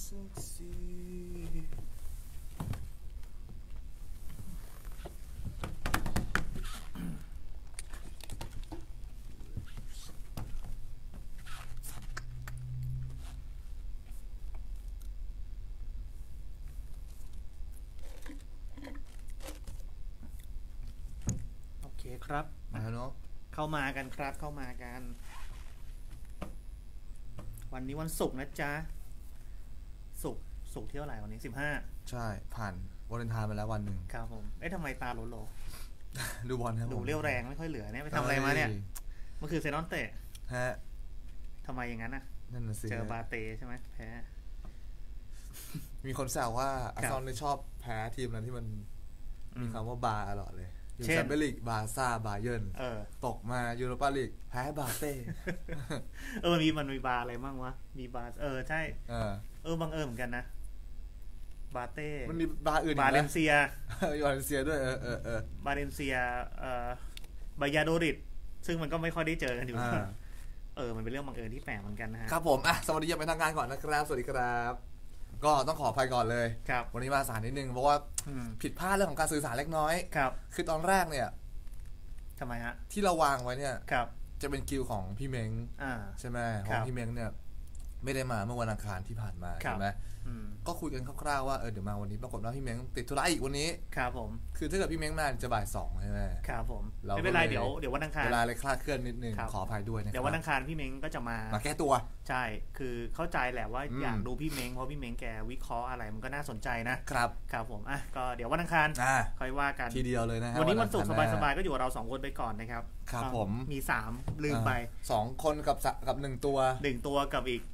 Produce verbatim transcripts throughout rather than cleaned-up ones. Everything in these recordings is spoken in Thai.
ครับมาแล้วเนาะเข้ามากันครับเข้ามากันวันนี้วันศุกร์นะจ๊ะศุกร์ศุกร์เที่ยวไหร่วันนี้สิบห้าใช่ผ่านวาเลนไทน์ไปแล้ววันหนึ่งครับผมเอ๊ะทำไมตาโลโลดูบอลครับดูเรี่ยวแรงไม่ค่อยเหลือเนี่ยไปทำอะไรมาเนี่ยเมื่อคืนเซนอนเตะฮะทำไมอย่างนั้นอ่ะนั่นน่ะสิเจอบาเตใช่ไหมแพ้มีคนแซวว่าอาร์เซนอลเนี่ยชอบแพ้ทีมนั้นที่มันมีคำว่าบาตลอดเลยอยู่แชมเปี้ยนลีกบาร์ซ่าบาเยิร์นตกมายูโรปาลีกแพ้บาเต้เออมันมีมันมีบาอะไรบ้างวะมีบาเออใช่เออเออบังเอิญเหมือนกันนะบาเต้มันมีบาอื่นบาเลนเซียบาเลนเซียด้วยเออเออเออบาเลนเซียเอ่อบายาโดริดซึ่งมันก็ไม่ค่อยได้เจอกันอยู่เออมันเป็นเรื่องบังเอิญที่แปลกเหมือนกันนะฮะครับผมอ่ะสวัสดีอย่างเป็นทางการก่อนนะครับสวัสดีครับก็ต้องขออภัยก่อนเลยครับวันนี้มาสายนิดนึงเพราะว่าผิดพลาดเรื่องของการสื่อสารเล็กน้อยครับคือตอนแรกเนี่ยทำไมฮะที่เราวางไว้เนี่ยครับจะเป็นคิวของพี่เม้งใช่ไหมของพี่เม้งเนี่ยไม่ได้มาเมื่อวันอังคารที่ผ่านมาใช่ไหมก็คุยกันคร่าวๆว่าเออเดี๋ยวมาวันนี้ปรากฏว่าพี่เม้งติดธุระอีกวันนี้ครับผมคือถ้าเกิดพี่เม้งมาจะบ่ายสองใช่ไหมครับผมไม่เป็นไรเดี๋ยวเดี๋ยววันอังคารเวลาเลยคลาดเคลื่อนนิดนึงขออภัยด้วยนะเดี๋ยววันอังคารพี่เม้งก็จะมามาแก้ตัวใช่คือเข้าใจแหละว่าอยากดูพี่เม้งเพราะพี่เม้งแกวิเคราะห์อะไรมันก็น่าสนใจนะครับครับผมอ่ะก็เดี๋ยววันอังคารค่อยว่ากันทีเดียวเลยนะวันนี้วันศุกร์สบายๆก็อยู่กับเราสองคนไปก่อนนะครับครับผมมีสามลืมไปสองคนกับกับหนึ่งตัวหนึ่งตัวกับอีก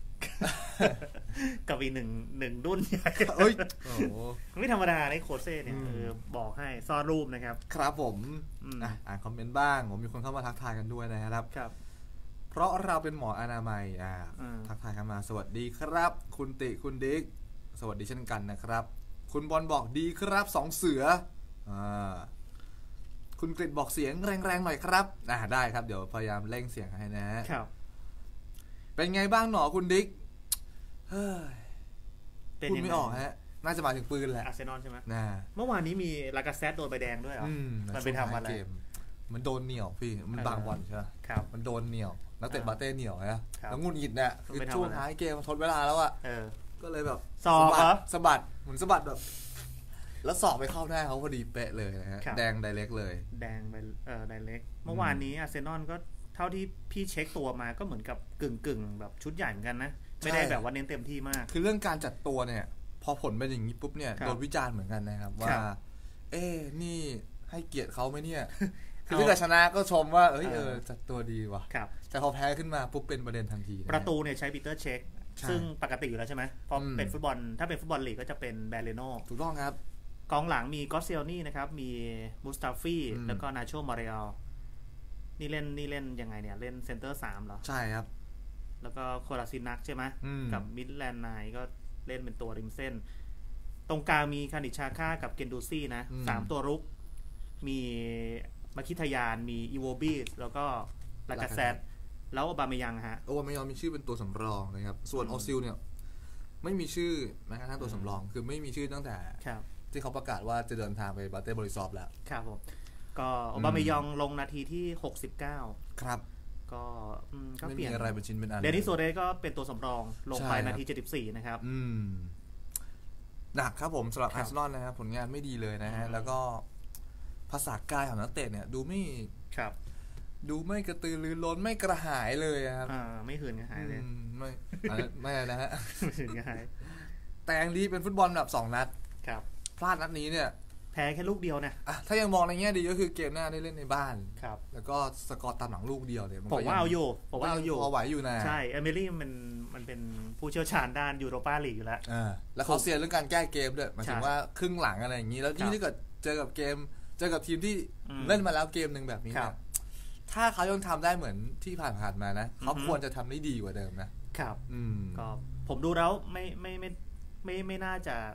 กับอีกหนึ่งหนึ่งรุ่นใหญ่เอ้ยไม่ธรรมดาในโคเซ่เนี่ยบอกให้ซ่อนรูปนะครับครับผมอ่านคอมเมนต์บ้างผมมีคนเข้ามาทักทายกันด้วยนะครับครับเพราะเราเป็นหมออนามัยอ่าทักทายกันมาสวัสดีครับคุณติคุณดิ๊กสวัสดีเช่นกันนะครับคุณบอลบอกดีครับสองเสืออ่าคุณกฤษบอกเสียงแรงๆหน่อยครับอ่าได้ครับเดี๋ยวพยายามเร่งเสียงให้นะครับเป็นไงบ้างหนอคุณดิ๊กเฮ้ยพูดไม่ออกฮะน่าจะมาถึงปืนแหละอาร์เซนอลใช่ไหมน่าเมื่อวานนี้มีลากาเซตโดนใบแดงด้วยเหรอมันไปทำอะไรมันโดนเหนี่ยวพี่มันบางบอลใช่ไหมครับมันโดนเหนี่ยวนักเตะบาเต้เหนี่ยวนะแล้วงุนหงิดเนี่ยคือช่วงท้ายเกมทดเวลาแล้วอ่ะก็เลยแบบสอบสะบัดเหมือนสะบัดแบบแล้วสอบไปเข้าหน้าเขาพอดีเป๊ะเลยนะฮะแดงไดเรกเลยแดงไปเออไดเรกเมื่อวานนี้อาร์เซนอลก็เท่าที่พี่เช็คตัวมาก็เหมือนกับกึ่งกึ่งแบบชุดใหญ่เหมือนกันนะไม่ได้แบบว่าเน้นเต็มที่มากคือเรื่องการจัดตัวเนี่ยพอผลเป็นอย่างนี้ปุ๊บเนี่ยโดนวิจารณ์เหมือนกันนะครับว่าเอ๊นี่ให้เกียรติเขาไหมเนี่ยคือถ้าเกิดชนะก็ชมว่าเออเออจัดตัวดีว่ะแต่พอแพ้ขึ้นมาปุ๊บเป็นประเด็นทันทีประตูเนี่ยใช้ปีเตอร์เช็คซึ่งปกติอยู่แล้วใช่ไหมพอเป็นฟุตบอลถ้าเป็นฟุตบอลลีกก็จะเป็นแบรเลโน่ถูกต้องครับกองหลังมีกอสเซลนี่นะครับมีมุสตาฟีแล้วก็นาโชมาเรอัลนี่เล่นนี่เล่นยังไงเนี่ยเล่นเซนเตอร์สามเหรอใช่ครับแล้วก็โคลาซินักใช่ไหมกับมิดแลนด์ไนก็เล่นเป็นตัวริมเส้นตรงกลางมีคานิชาค่ากับเกนดูซี่นะสามตัวรุกมีมาคิทยานมีอีโวบีสแล้วก็ลากาเซตแล้วอบาเมยังฮะโอบาเมยังมีชื่อเป็นตัวสำรองนะครับส่วนออซิลเนี่ยไม่มีชื่อแม้กระทั่งตัวสำรองคือไม่มีชื่อตั้งแต่ที่เขาประกาศว่าจะเดินทางไปบาเต้บริซอฟแล้วครับผมก็อบาเมยังลงนาทีที่หกสิบเก้าครับก็ก็เปลี่ยนอะไรเป็นชิ้นเป็นอันเดนิสโซเรสก็เป็นตัวสำรองลงไปนาทีเจ็ดสิบสี่นะครับอืมหนักครับผมสำหรับอาร์เซนอลนะครับผลงานไม่ดีเลยนะฮะแล้วก็ภาษากายของนักเตะเนี่ยดูไม่ครับดูไม่กระตือรือร้นไม่กระหายเลยครับอ่าไม่หืนกระหายเลยไม่ไม่นะฮะไม่หืนกระหายแต่ยังดีเป็นฟุตบอลแบบสองนัดครับพลาดนัดนี้เนี่ยแพ้แค่ลูกเดียวนะอ่ะถ้ายังมองในแง่ดีก็คือเกมหน้าได้เล่นในบ้านครับแล้วก็สกอร์ตามหลังลูกเดียวเนี่ยผมว่าเอาอยู่ผมว่าเอาอยู่พอไหวอยู่นะใช่เอมิลี่มันมันเป็นผู้เชี่ยวชาญด้านยูโรปาลีกอยู่แล้วอ่าแล้วเขาเซียนเรื่องการแก้เกมด้วยหมายถึงว่าครึ่งหลังอะไรอย่างนี้แล้วที่ถ้าเกิดเจอกับเกมเจอกับทีมที่เล่นมาแล้วเกมนึงแบบนี้เนี่ยถ้าเขายังทำได้เหมือนที่ผ่านๆมานะเขาควรจะทำได้ดีกว่าเดิมนะครับก็ผมดูแล้วไม่ไม่ไม่ไม่ไม่น่าจะ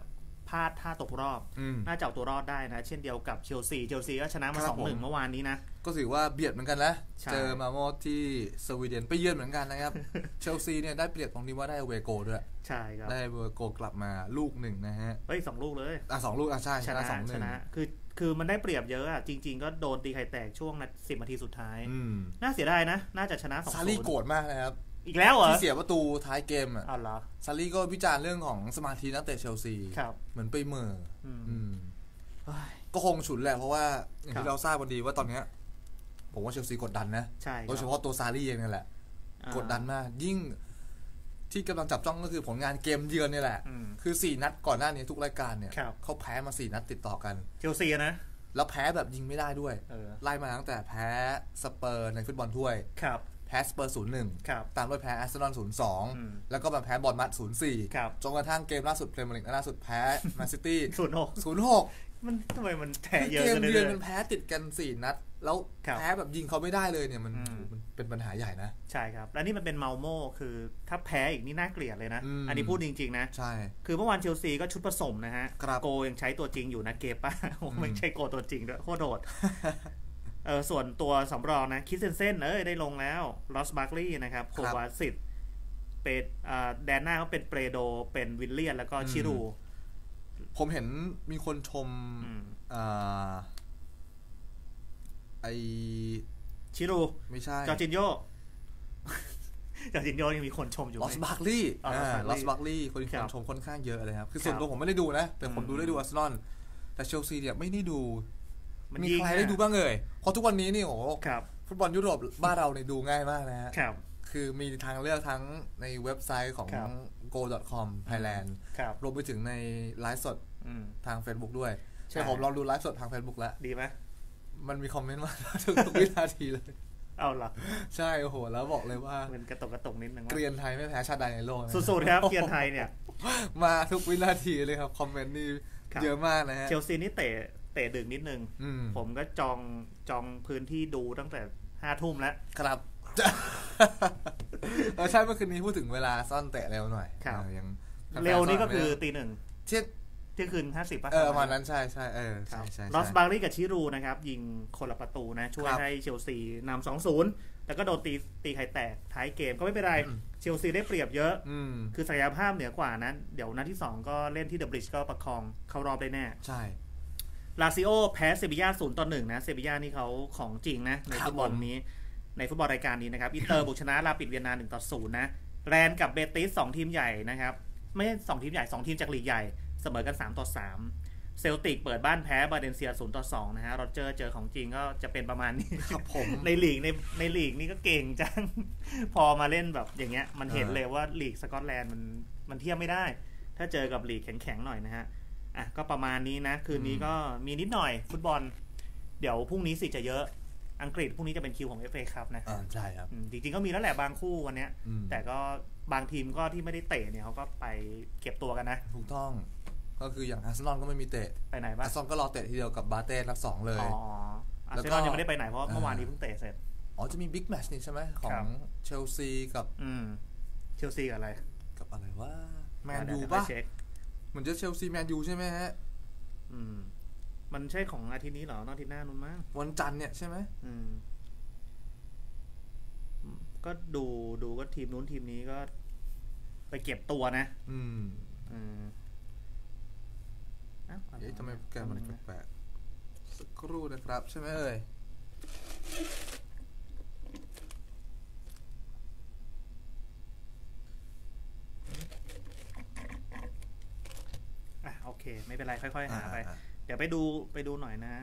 พลาดท่าตกรอบน่าจะเอาตัวรอดได้นะเช่นเดียวกับเชลซีเชลซีก็ชนะมา สองหนึ่ง เมื่อวานนี้นะก็ถือว่าเบียดเหมือนกันนะเจอมาโมที่สวีเดนไปเยือนเหมือนกันนะครับเชลซีเนี่ยได้เปรียบตรงที่ว่าได้เวโกด้วยใช่ครับได้เวโกกลับมาลูกหนึ่งนะฮะเฮ้ยสองลูกเลยอ่ะสองลูกอ่ะใช่ชนะสองหนึ่งชนะคือคือมันได้เปรียบเยอะอ่ะจริงๆก็โดนตีไข่แตกช่วงสิบนาทีสุดท้ายน่าเสียดายนะน่าจะชนะ สองศูนย์ซารี่โกรธมากนะครับอีกแล้วเหรอที่เสียประตูท้ายเกมอ่ะอ๋อเหรอซารี่ก็วิจารณ์เรื่องของสมาธินักเตะเชลซีเหมือนไปเหม่อก็คงฉุนแหละเพราะว่าอย่างที่เราทราบกันดีว่าตอนนี้ผมว่าเชลซีกดดันนะโดยเฉพาะตัวซารี่เองนั่นแหละกดดันมากยิ่งที่กำลังจับจ้องก็คือผลงานเกมเยือนนี่แหละคือสี่นัดก่อนหน้านี้ทุกรายการเนี่ยเขาแพ้มาสี่นัดติดต่อกันเชลซีนะแล้วแพ้แบบยิงไม่ได้ด้วยไล่มาตั้งแต่แพ้สเปอร์ในฟุตบอลถ้วยแพ้สเปอร์ศูนย์หนึ่งตามด้วยแพ้อาร์เซนอลศูนย์สองแล้วก็มาแพ้บอร์นมัธศูนย์สี่จนกระทั่งเกมล่าสุดพรีเมียร์ลีกล่าสุดแพ้แมนซิตี้ศูนย์หกศูนย์หกมันทำไมมันแพ้เยอะเกมเยือนมันแพ้ติดกันสี่นัดแล้วแพ้แบบยิงเขาไม่ได้เลยเนี่ยมันเป็นปัญหาใหญ่นะใช่ครับแล้วนี่มันเป็นเมาโม่คือถ้าแพ้อีกนี่น่าเกลียดเลยนะอันนี้พูดจริงๆนะใช่คือเมื่อวานเชลซีก็ชุดผสมนะฮะโกยังใช้ตัวจริงอยู่นะเกป้าไม่ใช่โกตัวจริงด้วยโคตรโดดเออส่วนตัวสำรองนะคิสเซนเซ่นเอ้ยได้ลงแล้วลอสบาร์กลีย์นะครับโควาซิตเป็นแดนหน้าเขาเป็นเปโดเป็นวิลเลียนแล้วก็ชิรูผมเห็นมีคนชมไอชิรูไม่ใช่จอร์จินโญจอร์จินโญยังมีคนชมอยู่ลอสบาร์กลีย์ลอสบาร์กลีย์คนชมค่อนข้างเยอะเลยครับคือส่วนตัวผมไม่ได้ดูนะแต่ผมดูได้ดูอาร์เซนอลแต่เชลซีเนี่ยไม่ได้ดูมีใครได้ดูบ้างเอ่ยเพราะทุกวันนี้นี่โอ้ฟุตบอลยุโรปบ้านเราเนี่ยดูง่ายมากนะฮะคือมีทางเลือกทั้งในเว็บไซต์ของ โก ดอท คอม Thailand รวมไปถึงในไลฟ์สดทาง Facebook ด้วยใช่ผมลองดูไลฟ์สดทาง Facebook แล้วดีไหมมันมีคอมเมนต์มาทุกวินาทีเลยเอาล่ะใช่โอ้โหแล้วบอกเลยว่ามันกระตกกระตกนิดนึงเกรียนไทยไม่แพ้ชาติใดในโลกสุดๆครับเกรียนไทยเนี่ยมาทุกวินาทีเลยครับคอมเมนต์นี่เยอะมากนะฮะเชลซีนี่เตะเตะดึกนิดนึงผมก็จองจองพื้นที่ดูตั้งแต่ห้าทุ่มแล้วครับเออใช่เมื่อคืนนี้พูดถึงเวลาซ่อนเตะเร็วหน่อยยังเร็วนี่ก็คือตีหนึ่งเที่ยงเที่ยงคืนห้าสิบป่ะเออประมาณนั้นใช่ใช่เออใช่ใช่ลอสบาร์กลีย์กับชิรูนะครับยิงคนละประตูนะช่วยให้เชลซีนำสองศูนย์แต่ก็โดนตีตีไข่แตกท้ายเกมก็ไม่เป็นไรเชลซีได้เปรียบเยอะคือศักยภาพเหนือกว่านั้นเดี๋ยวนัดที่สองก็เล่นที่เดอะบริดจ์ก็ประคองเข้ารอบได้แน่ใช่ลาซิโอแพ้เซบีย่าศูนย์ต่อหนึ่งนะเซบีย่านี่เขาของจริงนะในฟุตบอลนี้ในฟุตบอลรายการนี้นะครับอินเตอร์บุกชนะลาปิดเวียนนาหนึ่งต่อศูนย์นะแรนกับเบติสสองทีมใหญ่นะครับไม่ใช่สองทีมใหญ่สองทีมจากลีกใหญ่เสมอกันสามต่อสามเซลติกเปิดบ้านแพ้บาเลนเซียศูนย์ต่อสองนะฮะโรเจอร์เจอของจริงก็จะเป็นประมาณนี้ครับผมในลีกในในลีกนี่ก็เก่งจังพอมาเล่นแบบอย่างเงี้ยมันเห็นเลยว่าลีกสกอตแลนด์มันมันเทียบไม่ได้ถ้าเจอกับลีกแข็งๆหน่อยนะฮะอ่ะก็ประมาณนี้นะคืนนี้ก็มีนิดหน่อยฟุตบอลเดี๋ยวพรุ่งนี้สิจะเยอะอังกฤษพรุ่งนี้จะเป็นคิวของ เอฟ เอ ครับนะอ่าใช่ครับจริงๆก็มีแล้วแหละบางคู่วันนี้แต่ก็บางทีมก็ที่ไม่ได้เตะเนี่ยเขาก็ไปเก็บตัวกันนะถูกต้องก็คืออย่างอาร์เซนอลก็ไม่มีเตะไปไหนบ้างอาร์เซนอลก็รอเตะทีเดียวกับบาเต้นัดสองเลยอ๋ออาร์เซนอลยังไม่ได้ไปไหนเพราะเมื่อวานนี้เพิ่งเตะเสร็จอ๋อจะมีบิ๊กแมตช์นี่ใช่ไหมของเชลซีกับอืมเชลซีกับอะไรกับอะไรว่าแมนยูป่ะเหมือนจะเชลซีแมนยูใช่ไหมฮะอืมมันใช่ของอาทิตย์นี้เหรอนอกอาทิตย์หน้านู้นมั้งวันจันทร์เนี่ยใช่ไหมอืมก็ดูดูก็ทีมนู้นทีมนี้ก็ไปเก็บตัวนะอืมอืมเอ๊ะทำไมแกมันแปลกๆสักครู่นะครับใช่ไหมเอ่ยอ่ะโอเคไม่เป็นไรค่อยๆหาไปเดี๋ยวไปดูไปดูหน่อยนะ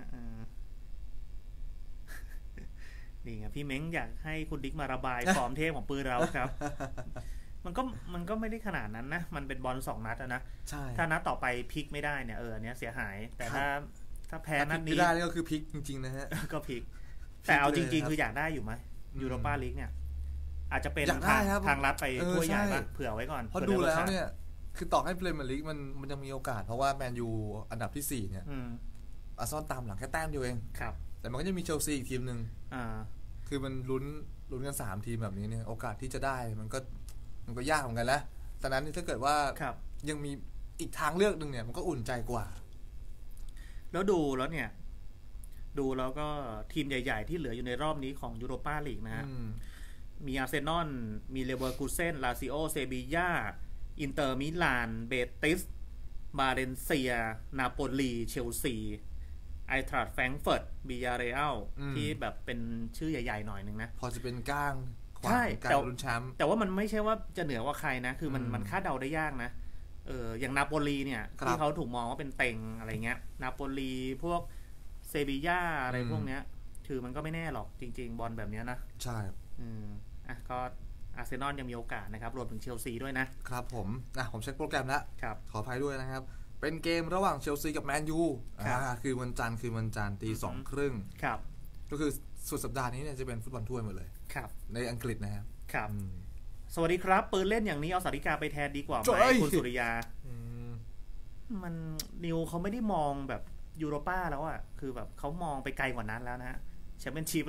นี่ไงพี่เม้งอยากให้คุณดิ๊กมาระบายฟอร์มเทพของปืนเราครับ มันก็มันก็ไม่ได้ขนาดนั้นนะมันเป็นบอลสองนัดนะถ้านัดต่อไปพลิกไม่ได้เนี่ยเออเนี้ยเสียหายแต่ถ้าถ้าแพ้นัดนี้ไม่ได้ก็คือพลิกจริงๆนะฮะก็พลิกแต่เอาจริงๆคืออยากได้อยู่ไหมยูโรปาลีกเนี่ยอาจจะเป็นทางทางลัดไปถ้วยใหญ่ป่ะเผื่อไว้ก่อนเพราะดูแล้วเนี่ยคือต่อให้เพลย์เมอร์ลีกมันมันยังมีโอกาสเพราะว่าแมนยูอันดับที่สี่เนี่ยอาร์เซนอลตามหลังแค่แต้มเดียวเองครับแต่มันก็จะมีเชลซีอีกทีมนึงอ่าคือมันลุ้นลุ้นกันสามทีมแบบนี้เนี่ยโอกาสที่จะได้มันก็มันก็ยากเหมือนกันนะฉะนั้นถ้าเกิดว่ายังมีอีกทางเลือกหนึ่งเนี่ยมันก็อุ่นใจกว่าแล้วดูแล้วเนี่ยดูแล้วก็ทีมใหญ่ๆที่เหลืออยู่ในรอบนี้ของยูโรปาลีกนะฮะมีอาร์เซนอลมีเลเวอร์คูเซ่นลาซิโอเซบีญ่าอินเตอร์มิลานเบติสบาเลนเซียนาโปลีเชลซีไอทราดแฟรงก์เฟิร์ตบิยาเรอัลที่แบบเป็นชื่อใหญ่ๆหน่อยนึงนะพอจะเป็นก้างใช่แต่ลุ้นแชมป์แต่ว่ามันไม่ใช่ว่าจะเหนือกว่าใครนะคือมันมันคาดเดาได้ยากนะเอออย่างนาโปลีเนี่ยที่เขาถูกมองว่าเป็นเต็งอะไรเงี้ยนาโปลีพวกเซบีย่าอะไรพวกเนี้ยคือมันก็ไม่แน่หรอกจริงๆบอลแบบนี้นะใช่อืมอ่ะก็อาร์เซนอลยังมีโอกาสนะครับรวมถึงเชลซีด้วยนะครับผมอ่ะผมเช็คโปรแกรมแล้วครับขออภัยด้วยนะครับเป็นเกมระหว่างเชลซีกับแมนยูอ่าคือวันจันทร์คือวันจันทร์ตีสองครึ่งครับก็คือสุดสัปดาห์นี้เนี่ยจะเป็นฟุตบอลถ้วยหมดเลยครับในอังกฤษนะครับครับสวัสดีครับปืนเล่นอย่างนี้เอาสาริกาไปแทนดีกว่าไหมคุณสุริยามันนิวเขาไม่ได้มองแบบยูโรป้าแล้วอ่ะคือแบบเขามองไปไกลกว่านั้นแล้วนะฮะแชมเปี้ยนชิพ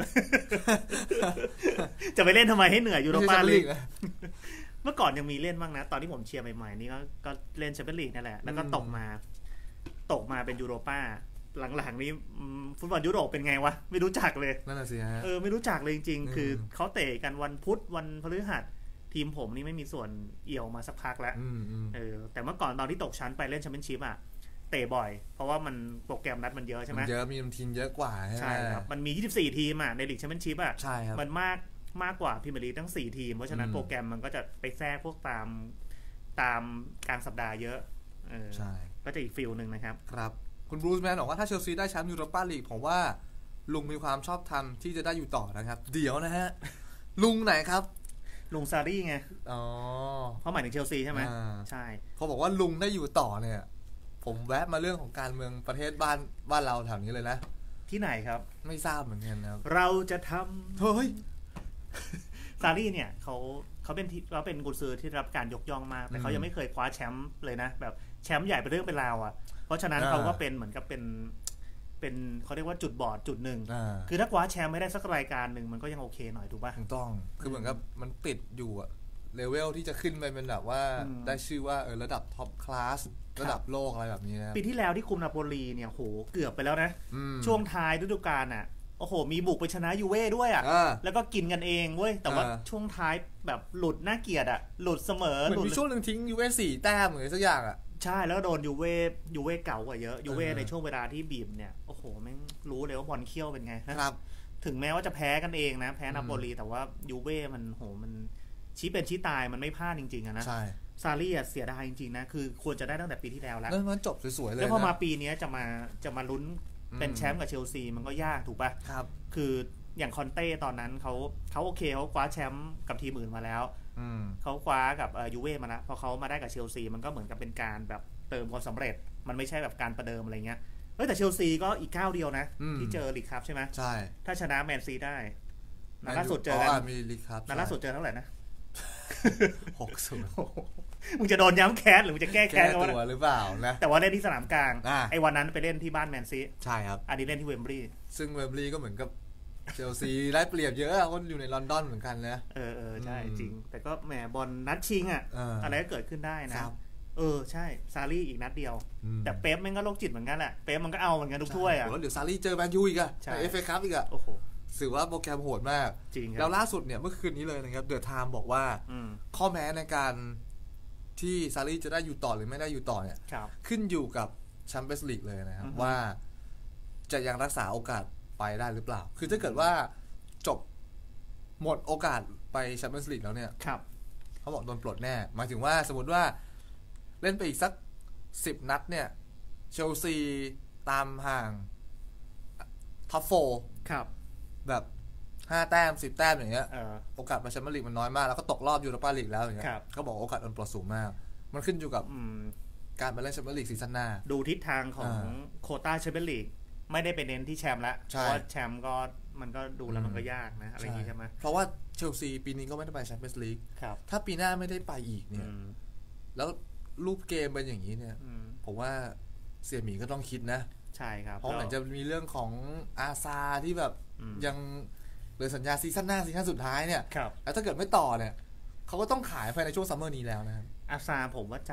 จะไปเล่นทำไมให้เหนื่อยยูโรป้าลีกเมื่อก่อนยังมีเล่นบ้างนะตอนที่ผมเชียร์ใหม่ๆนี่ก็ก็เล่นแชมเปี้ยนลีกนั่นแหละแล้วก็ตกมาตกมาเป็นยูโรป้าหลังๆนี้ฟุตบอลยุโรปเป็นไงวะไม่รู้จักเลยนั่นแหละสิฮะเออไม่รู้จักเลยจริงๆคือเขาเตะกันวันพุธวันพฤหัสทีมผมนี่ไม่มีส่วนเอี่ยวมาสักพักแล้วเออแต่เมื่อก่อนตอนที่ตกชั้นไปเล่นแชมเปี้ยนชิพอ่ะเตะบ่อยเพราะว่ามันโปรแกรมนัดมันเยอะใช่ไหมเยอะมีทีมเยอะกว่าใช่ครับมันมียี่สิบสี่ทีมอ่ะในลีกแชมเปี้ยนชิพอ่ะใช่ครับมันมากมากกว่าพรีเมียร์ลีกทั้งสี่ทีมเพราะฉะนั้นโปรแกรมมันก็จะไปแทรกพวกตามตามกลางสัปดาห์เยอะเออใช่ก็จะอีกฟิลนึงนะครับครับคุณบรูซแมนบอกว่าถ้าเชลซีได้แชมป์ยูโรปาลีกผมว่าลุงมีความชอบธรรมที่จะได้อยู่ต่อนะครับเดี๋ยวนะฮะลุงไหนครับลุงซารี่ไงอ๋อเขาหมายถึงเชลซีใช่ไหมใช่เขาบอกว่าลุงได้อยู่ต่อเนี่ยผมแวะมาเรื่องของการเมืองประเทศบ้านบ้านเราแถวนี้เลยนะที่ไหนครับไม่ทราบเหมือนกันนะครับเราจะทำเฮ้ยซารี่เนี่ยเขาเขาเป็นเขาเป็นกุนซือที่รับการยกย่องมากแต่เขายังไม่เคยคว้าแชมป์เลยนะแบบแชมป์ใหญ่เป็นเรื่องเป็นราวอ่ะเพราะฉะนั้นเขาก็เป็นเหมือนกับเป็นเป็นเขาเรียกว่าจุดบอดจุดหนึ่งคือถ้าคว้าแชมป์ไม่ได้สักรายการหนึ่งมันก็ยังโอเคหน่อยถูกป่ะถูกต้องคือเหมือนกับมันติดอยู่อะเลเวลที่จะขึ้นไปเป็นแบบว่าได้ชื่อว่าเออระดับท็อปคลาสระดับโลกอะไรแบบนี้นะปีที่แล้วที่คุมนาโปลีเนี่ยโหเกือบไปแล้วนะช่วงท้ายฤดูกาลอ่ะโอ้โหมีบุกไปชนะยูเว่ด้วยอ่ะแล้วก็กินกันเองเว้ยแต่ว่าช่วงท้ายแบบหลุดน่าเกลียดอ่ะหลุดเสมอเหมือนมีช่วงนึงทิ้งยูเว่สี่แต้มเหมือนสักอย่างอ่ะใช่แล้วก็โดนยูเว่ยูเว่เก่ากว่าเยอะยูเว่ในช่วงเวลาที่บีบเนี่ยโอ้โหแม่งรู้เลยว่าบอลเขี้ยวเป็นไงครับถึงแม้ว่าจะแพ้กันเองนะแพ้นาโปลีแต่ว่ายูเว่มันโหมันชี้เป็นชี้ตายมันไม่พลาดจริงๆอะนะใช่ซารี่เสียดายจริงๆนะคือควรจะได้ตั้งแต่ปีที่แล้วแล้วแล้วมันจบสวยๆเลยแล้วพอมาปีนี้จะมาจะมาลุ้นเป็นแชมป์กับเชลซีมันก็ยากถูกป่ะครับคืออย่างคอนเต้ตอนนั้นเขาเขาโอเคเขาคว้าแชมป์กับทีมอื่นมาแล้วเขาคว้ากับยูเว่มาแล้วพอเขามาได้กับเชลซีมันก็เหมือนกับเป็นการแบบเติมความสำเร็จมันไม่ใช่แบบการประเดิมอะไรเงี้ยเฮ้ยแต่เชลซีก็อีกก้าวเดียวนะที่เจอลีกคัพใช่ไหมใช่ถ้าชนะแมนซีได้นัดล่าสุดเจอกันมีลีกคัพนัดล่าสุดเจอเท่าไหร่นะหกศูนย์มึงจะโดนย้ำแค้นหรือมึงจะแก้แค้นกันตัวหรือเปล่านะแต่ว่าเล่นที่สนามกลางไอ้วันนั้นไปเล่นที่บ้านแมนซีใช่ครับอันนี้เล่นที่เวมบลีย์ซึ่งเวมบลีย์ก็เหมือนกับเชลซีได้เปรียบเยอะคนอยู่ในลอนดอนเหมือนกันนะเออเออใช่จริงแต่ก็แหมบอลนัดชิงอ่ะอะไรก็เกิดขึ้นได้นะเออใช่ซารี่อีกนัดเดียวแต่เป๊ปมันก็โรคจิตเหมือนกันแหละเป๊ปมันก็เอาเหมือนกันทุกถ้วยอ่ะแล้วเดี๋ยวซารี่เจอแมนยูอีกอ่ะในเอฟเอคัพอีกอ่ะโอ้โหถือว่าโปรแกรมโหดมากจริงแล้วล่าสุดเนี่ยเมื่อคืนนี้เลยนะครับเดอะไทม์บอกว่าข้อแม้ในการที่ซารี่จะได้อยู่ต่อหรือไม่ได้อยู่ต่อเนี่ยขึ้นอยู่กับแชมเปี้ยนส์ลีกเลยนะครับว่าจะยังรักษาโอกาสไปได้หรือเปล่าคือถ้าเกิดว่าจบหมดโอกาสไปแชมเปี้ยนส์ลีกแล้วเนี่ยเขาบอกโดนปลดแน่หมายถึงว่าสมมติว่าเล่นไปอีกสักสิบนัดเนี่ยเชลซีตามห่างท็อปโฟร์แบบห้าแต้มสิบแต้มอย่างเงี้ยโอกาสไปแชมเปี้ยนส์ลีกมันน้อยมากแล้วก็ตกรอบยูโรปาลีกแล้วอย่างเงี้ยเขาบอกโอกาสโดนปลดสูงมากมันขึ้นอยู่กับการไปเล่นแชมเปี้ยนส์ลีกซีซั่นหน้าดูทิศทางของโควต้าแชมเปี้ยนส์ลีกไม่ได้ไปเน้นที่แชมป์แล้วเพราะว่าแชมป์ก็มันก็ดูแล้วมันก็ยากนะอะไรอย่างงี้ใช่ไหมเพราะว่าเชลซีปีนี้ก็ไม่ได้ไปแชมเปี้ยนส์ลีกถ้าปีหน้าไม่ได้ไปอีกเนี่ยแล้วรูปเกมเป็นอย่างนี้เนี่ยผมว่าเสี่ยหมีก็ต้องคิดนะใช่ครับเพราะเหมือนจะมีเรื่องของอาซาที่แบบยังเหลือสัญญาซีซั่นหน้าซีซั่นสุดท้ายเนี่ยแล้วถ้าเกิดไม่ต่อเนี่ยเขาก็ต้องขายภายในช่วงซัมเมอร์นี้แล้วนะครับอาซาผมว่าใจ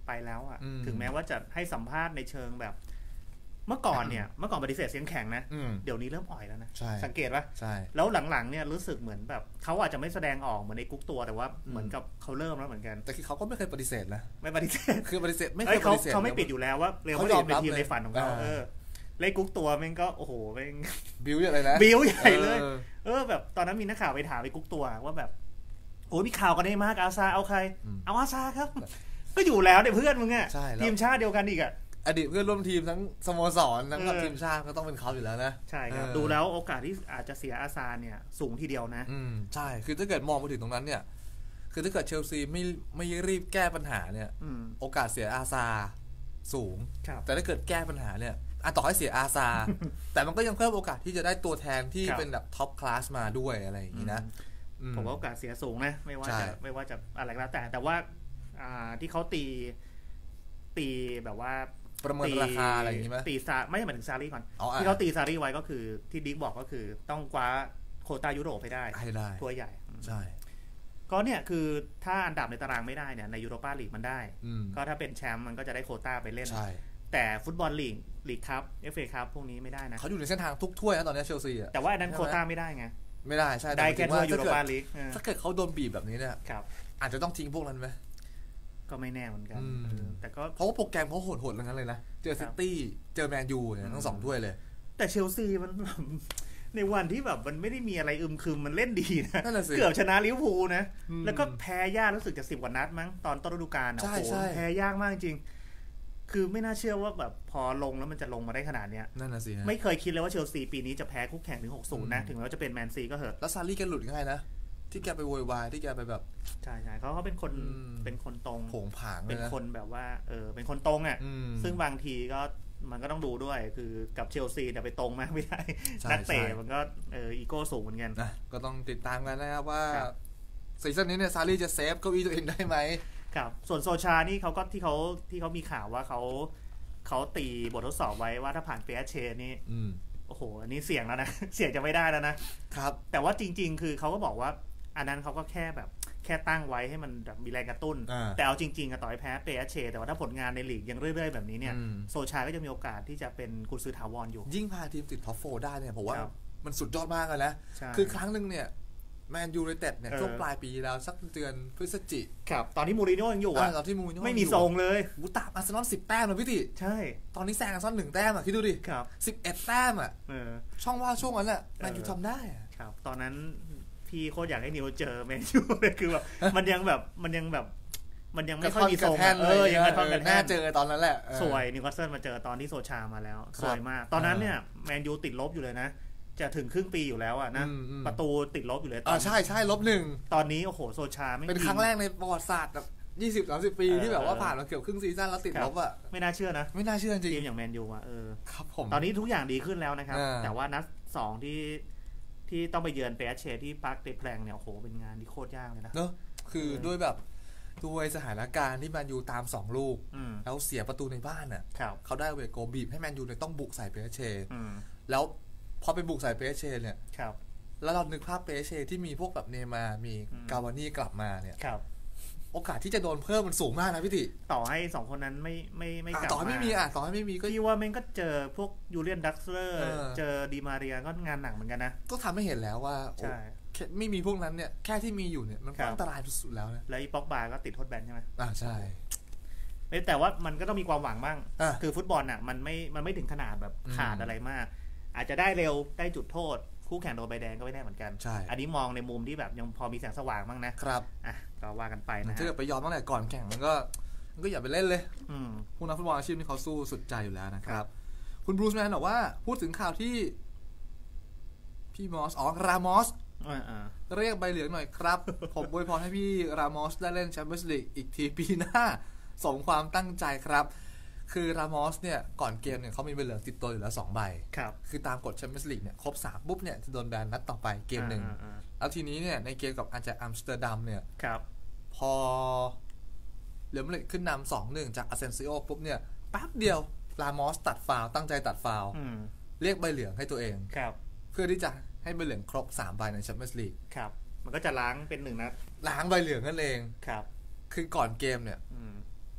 ไปแล้วอ่ะถึงแม้ว่าจะให้สัมภาษณ์ในเชิงแบบเมื่อก่อนเนี่ยเมื่อก่อนปฏิเสธเสียงแข็งนะเดี๋ยวนี้เริ่มอ่อยแล้วนะสังเกตป่ะแล้วหลังๆเนี่ยรู้สึกเหมือนแบบเขาอาจจะไม่แสดงออกเหมือนในกุ๊กตัวแต่ว่าเหมือนกับเขาเริ่มแล้วเหมือนกันแต่คือเขาก็ไม่เคยปฏิเสธนะไม่ปฏิเสธคือปฏิเสธไม่เคยปฏิเสธเขาไม่ปิดอยู่แล้วว่าเรอัลมาดริดเป็นทีมในฝันของเขาเออเล่นกุ๊กตัวมันก็โอ้โหแม่งบิ้วใหญ่เลยนะบิ้วใหญ่เลยเออแบบตอนนั้นมีนักข่าวไปถามไปกุ๊กตัวว่าแบบโอ้ยมีข่าวกันได้มากอาซาเอาใครเอาอาซาครับก็อยู่แล้วเนี่ยเพื่อนมึงอ่ะทีมชาติเดียวกันอีกอ่ะอดีตเพื่อนร่วมทีมทั้งสโมสรทั้งกับทีมชาติก็ต้องเป็นเขาอยู่แล้วนะใช่ครับดูแล้วโอกาสที่อาจจะเสียอาซาเนี่ยสูงทีเดียวนะอืมใช่คือถ้าเกิดมองมาถึงตรงนั้นเนี่ยคือถ้าเกิดเชลซีไม่ไม่รีบแก้ปัญหาเนี่ยโอกาสเสียอาซาสูงแต่ถ้าเกิดแก้ปัญหาเนี่ยอ่ะต่อให้เสียอาซาแต่มันก็ยังเพิ่มโอกาสที่จะได้ตัวแทนที่เป็นแบบท็อปคลาสมาด้วยอะไรอย่างนี้นะผมว่าโอกาสเสียสูงนะไม่ว่าจะไม่ว่าจะอะไรก็แล้วแต่แต่ว่าที่เขาตีตีแบบว่าประเมินราคาอะไรอย่างนี้ไหมตีซาไม่ใช่หมายถึงซารี่ก่อนที่เขาตีซารี่ไว้ก็คือที่ดิ๊กบอกก็คือต้องคว้าโควต้ายุโรปให้ได้ให้ได้ทัวร์ใหญ่ใช่ก็เนี่ยคือถ้าอันดับในตารางไม่ได้เนี่ยในยูโรปาลีกมันได้ก็ถ้าเป็นแชมป์มันก็จะได้โควต้าไปเล่นแต่ฟุตบอลลีกลีกคัพ เอฟ เอ คัพพวกนี้ไม่ได้นะเขาอยู่ในเส้นทางทุกถ้วยนะตอนนี้เชลซีอ่ะแต่ว่าอันนั้นโควต้าไม่ได้ไงไม่ได้ใช่ได้แค่ถ้วยยูโรปาลีกถ้าเกิดเขาโดนบีบแบบนี้เนี่ยอาจจะต้องทิ้งพวกนั้นไหมก็ไม่แน่เหมือนกันแต่ก็เพราะว่าโปรแกรมเขาโหดๆทั้งนั้นเลยนะเจอซิตี้เจอแมนยูเนี่ยทั้งสองถ้วยเลยแต่เชลซีมันในวันที่แบบมันไม่ได้มีอะไรอึมครึมมันเล่นดีนะเกือบชนะลิเวอร์พูลนะแล้วก็แพ้ยากรู้สึกจะสิบกว่านัดมั้งตอนต้นฤดูกาลโอ้โหแพ้ยากมากจริงคือไม่น่าเชื่อว่าแบบพอลงแล้วมันจะลงมาได้ขนาดเนี้ยนั่นน่ะสิไม่เคยคิดเลยว่าเชลซีปีนี้จะแพ้คู่แข่งถึงหกศูนย์นะถึงแม้ว่าจะเป็นแมนซีก็เหอะแล้วซารี่แกหลุดง่ายนะที่แกไปโวยวายที่แกไปแบบใช่ใช่เขาเขาเป็นคนเป็นคนตรงโผงผางเป็นคนแบบว่าเออเป็นคนตรงอ่ะซึ่งบางทีก็มันก็ต้องดูด้วยคือกับเชลซีเนี่ยไปตรงมากไม่ได้นักเตะมันก็เอออีโก้สูงเหมือนกันนะก็ต้องติดตามกันนะครับว่าซีซั่นนี้เนี่ยซารี่จะเซฟเก้าอี้ตัวเองได้ไหมครับส่วนโซชานี่เขาก็ที่เขาที่เขามีข่าวว่าเขาเขาตีบททดสอบไว้ว่าถ้าผ่านเปียเชนี่โอ้โหอันนี้เสี่ยงแล้วนะเสี่ยงจะไม่ได้แล้วนะครับแต่ว่าจริงๆคือเขาก็บอกว่าอันนั้นเขาก็แค่แบบแค่ตั้งไว้ให้มันแบบมีแรงกระตุ้นแต่เอาจริงๆอะต่อให้แพ้เปียเชแต่ว่าถ้าผลงานในลีกยังเรื่อยๆแบบนี้เนี่ยโซชาก็จะมีโอกาสที่จะเป็นกุญซือถาวรอยู่ยิ่งพาทีมติดท็อปโฟร์ได้เนี่ยผมว่ามันสุดยอดมากเลยนะคือครั้งนึงเนี่ยแมนยูไนเต็ดเนี่ยช่วงปลายปีแล้วสักเดือนพฤศจิกายนครับตอนที่มูรินโญ่ยังอยู่อ่ะตอนที่มูรินโญ่ไม่มีทรงเลยบูตาอาร์เซนอลสิบแต้มเลยพี่ติใช่ตอนนี้แซงอาร์เซนอลหนึ่งแต้มอ่ะคิดดูดิครับสิบเอ็ดแต้มอ่ะช่องว่างช่วงนั้นแหละแมนยูทำได้ครับตอนนั้นพี่โคตรอยากให้นิวเจอแมนยูเลยคือแบบมันยังแบบมันยังแบบมันยังไม่ค่อยมีทรงเออยังไม่ค่อยกันแน่เจอตอนนั้นแหละสวยนิวคาสเซิลมาเจอตอนที่โซชามาแล้วสวยมากตอนนั้นเนี่ยแมนยูติดลบอยู่เลยนะจะถึงครึ่งปีอยู่แล้วอ่ะนะประตูติดลบอยู่เลยอ๋อใช่ใช่ลบหนึ่งตอนนี้โอ้โหโซชาไม่เป็นครั้งแรกในประวัติศาสตร์แบบยี่สิบสามสิบปีที่แบบว่าผ่านมาเกือบครึ่งซีซั่นแล้วติดลบอ่ะไม่น่าเชื่อนะไม่น่าเชื่อจริงทีมอย่างแมนยูอ่ะเออครับผมตอนนี้ทุกอย่างดีขึ้นแล้วนะครับแต่ว่านัดสองที่ที่ต้องไปเยือนเปียเชที่ปาร์คเดแพลงเนี่ยโอ้โหเป็นงานที่โคตรยากเลยนะเนอะคือด้วยแบบด้วยสถานการณ์ที่แมนยูตามสองลูกแล้วเสียประตูในบ้านอ่ะเขาได้เวโกบีบให้แมนยูเนี่ยต้องบุกใส่เปียเชแล้วพอไปบุกใส่เปเชเนี่ยแล้วเรานึกภาพเปเชที่มีพวกแบบเนมามีกาวานี่กลับมาเนี่ยโอกาสที่จะโดนเพิ่มมันสูงมากนะพี่ติต่อให้สองคนนั้นไม่ไม่ไม่กลับมาต่อให้ไม่มีอ่ะต่อให้ไม่มีก็ที่ว่ามันก็เจอพวกยูเลียนดักเซอร์เจอดีมาเรียก็งานหนักเหมือนกันนะก็ทำให้เห็นแล้วว่าใช่ไม่มีพวกนั้นเนี่ยแค่ที่มีอยู่เนี่ยมันอันตรายสุดๆแล้วนะแล้วอีป็อกบาก็ติดโทษแบนใช่ไหมอ่าใช่แต่ว่ามันก็ต้องมีความหวังบ้างคือฟุตบอลอ่ะมันไม่มันไม่ถึงขนาดแบบขาดอะไรมากอาจจะได้เร็วได้จุดโทษคู่แข่งโดนใบแดงก็ไม่แน่เหมือนกันอันนี้มองในมุมที่แบบยังพอมีแสงสว่างบ้างนะครับอ่ะก็ว่ากันไปนะถ้าเกิดไปยอมตั้งแต่ก่อนแข่งมันก็มันก็อย่าไปเล่นเลยผู้นักฟุตบอลอาชีพนี่เขาสู้สุดใจอยู่แล้วนะครับคุณบรูซแมนบอกว่าพูดถึงข่าวที่พี่มอสอ๋อรามอสเรียกใบเหลืองหน่อยครับผมอวยพรให้พี่รามอสได้เล่นแชมเปี้ยนส์ลีกอีกทีปีหน้าสมความตั้งใจครับคือรามอสเนี่ยก่อนเกมเนี่ยเขามีใบเหลืองติดตัวอยู่แล้วสองใบครับคือตามกฎแชมเปี้ยนส์ลีกเนี่ยครบสามปุ๊บเนี่ยจะโดนแบนนัดต่อไปเกมหนึ่งแล้วทีนี้เนี่ยในเกมกับอาร์เจอัมสเตอร์ดัมเนี่ยครับพอเรอัลมาดริดขึ้นนำ สองหนึ่ง จากอาเซนซิโอปุ๊บเนี่ยแป๊บเดียวรามอสตัดฟาวล์ตั้งใจตัดฟาวล์เรียกใบเหลืองให้ตัวเองครับเพื่อที่จะให้ใบเหลืองครบสามใบในแชมเปี้ยนส์ลีกครับมันก็จะล้างเป็นหนึ่งนัดล้างใบเหลืองนั่นเองครับคือก่อนเกมเนี่ย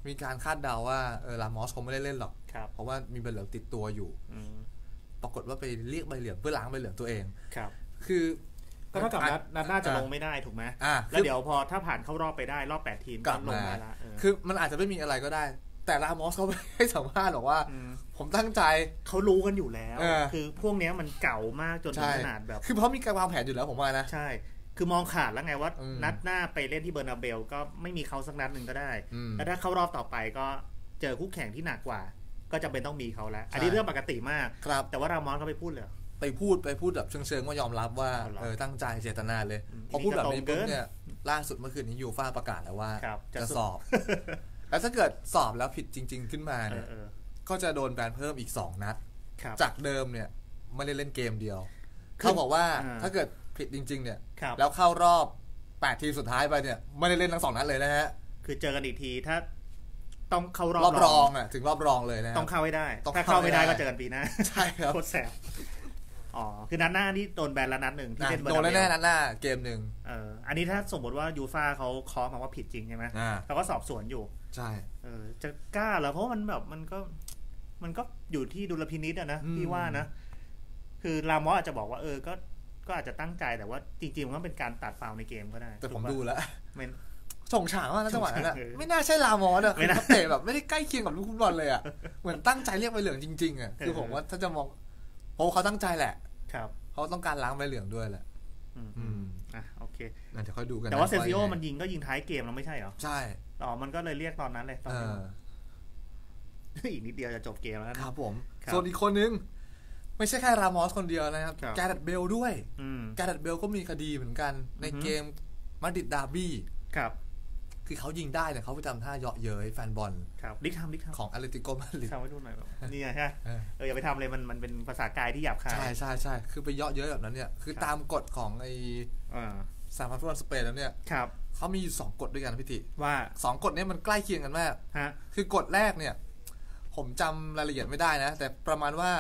มีการคาดเดาว่าเออลามอสคงไม่ได้เล่นหรอกเพราะว่ามีใบเหลืองติดตัวอยู่ปรากฏว่าไปเรียกใบเหลืองเพื่อล้างใบเหลืองตัวเองครับคือก็เท่ากับนัดน่าจะลงไม่ได้ถูกไหมแล้วเดี๋ยวพอถ้าผ่านเข้ารอบไปได้รอบแปดทีมก็ลงได้ละคือมันอาจจะไม่มีอะไรก็ได้แต่ลามอสเขาให้สัมภาษณ์บอกว่าผมตั้งใจเขารู้กันอยู่แล้วคือพวกนี้มันเก่ามากจนถึงขนาดแบบคือเขามีการวางแผนอยู่แล้วผมว่านะใช่คือมองขาดแล้วไงว่านัดหน้าไปเล่นที่เบอร์นาเบลก็ไม่มีเขาสักนัดหนึ่งก็ได้แล้วถ้าเข้ารอบต่อไปก็เจอคู่แข่งที่หนักกว่าก็จะเป็นต้องมีเขาแล้วอันนี้เรื่องปกติมากแต่ว่ารามอสเขาไปพูดเลยไปพูดไปพูดแบบเชิงๆว่ายอมรับว่าเออตั้งใจเจตนาเลยพอพูดแบบนี้ปุ๊บเนี่ยล่าสุดเมื่อคืนนี้ยูฟ่าประกาศแล้วว่าจะสอบแล้วถ้าเกิดสอบแล้วผิดจริงๆขึ้นมาเนี่ยก็จะโดนแบนเพิ่มอีกสองนัดจากเดิมเนี่ยไม่ได้เล่นเกมเดียวเขาบอกว่าถ้าเกิดผิดจริงๆเนี่ยแล้วเข้ารอบแปดทีมสุดท้ายไปเนี่ยไม่ได้เล่นทั้งสองนัดเลยนะฮะคือเจอกันอีกทีถ้าต้องเข้ารอบรองอ่ะถึงรอบรองเลยนะต้องเข้าให้ได้ถ้าเข้าไม่ได้ก็เจอกันปีหน้าใช่ครับโคตรแสบอ๋อคือนัดหน้านี่โดนแบนละนัดหนึ่งที่เป็นโดนแน่ๆนัดหน้าเกมหนึ่งเอออันนี้ถ้าสมมติว่ายูฟ่าเขาเคาะมาว่าผิดจริงใช่ไหมเขาก็สอบสวนอยู่ใช่เออจะกล้าเหรอเพราะมันแบบมันก็มันก็อยู่ที่ดุลพินิจอะนะพี่ว่านะคือลามอสอาจจะบอกว่าเออก็ก็อาจจะตั้งใจแต่ว่าจริงๆมันก็เป็นการตัดฟาวล์ในเกมก็ได้แต่ผมดูแล้วมันส่งฉากว่าแล้วจังหวะนั้นไม่น่าใช่ลามอสอะคือเขาเตะแบบไม่ได้ใกล้เคียงกับลูกฟุตบอลเลยอะเหมือนตั้งใจเรียกใบเหลืองจริงๆอะคือผมว่าถ้าจะมองโอ้เขาตั้งใจแหละครับเขาต้องการล้างใบเหลืองด้วยแหละอืมอ่ะโอเคน่าจะค่อยดูกันแต่ว่าเซซิโอมันยิงก็ยิงท้ายเกมแล้วไม่ใช่เหรอใช่อ๋อมันก็เลยเรียกตอนนั้นเลยตอนนี้อีกนิดเดียวจะจบเกมแล้วครับผมส่วนอีกคนนึงไม่ใช่แค่รามอสคนเดียวนะครับแกเรตเบลด้วยแกเรตเบลก็มีคดีเหมือนกันในเกมมาดริดดาร์บี้ครับคือเขายิงได้เนี่ยเขาไปทำท่าเยาะเย้ยแฟนบอลครับดิกทำดิกทำของแอตเลติโกมาดริดทำให้ดูหน่อยแบบนี่ไงใช่เอออย่าไปทำเลยมันมันเป็นภาษากายที่หยาบคายใช่ใช่ใช่คือไปเยาะเย้ยแบบนั้นเนี่ยคือตามกฎของไอ้สหพันธ์ฟุตบอลสเปนแล้วเนี่ยเขามีอยู่สองกฎด้วยกันพี่ติว่าสองกฎนี้มันใกล้เคียงกันมากคือกฎแรกเนี่ยผมจำรายละเอียดไม่ได้นะแต่ประมาณว่า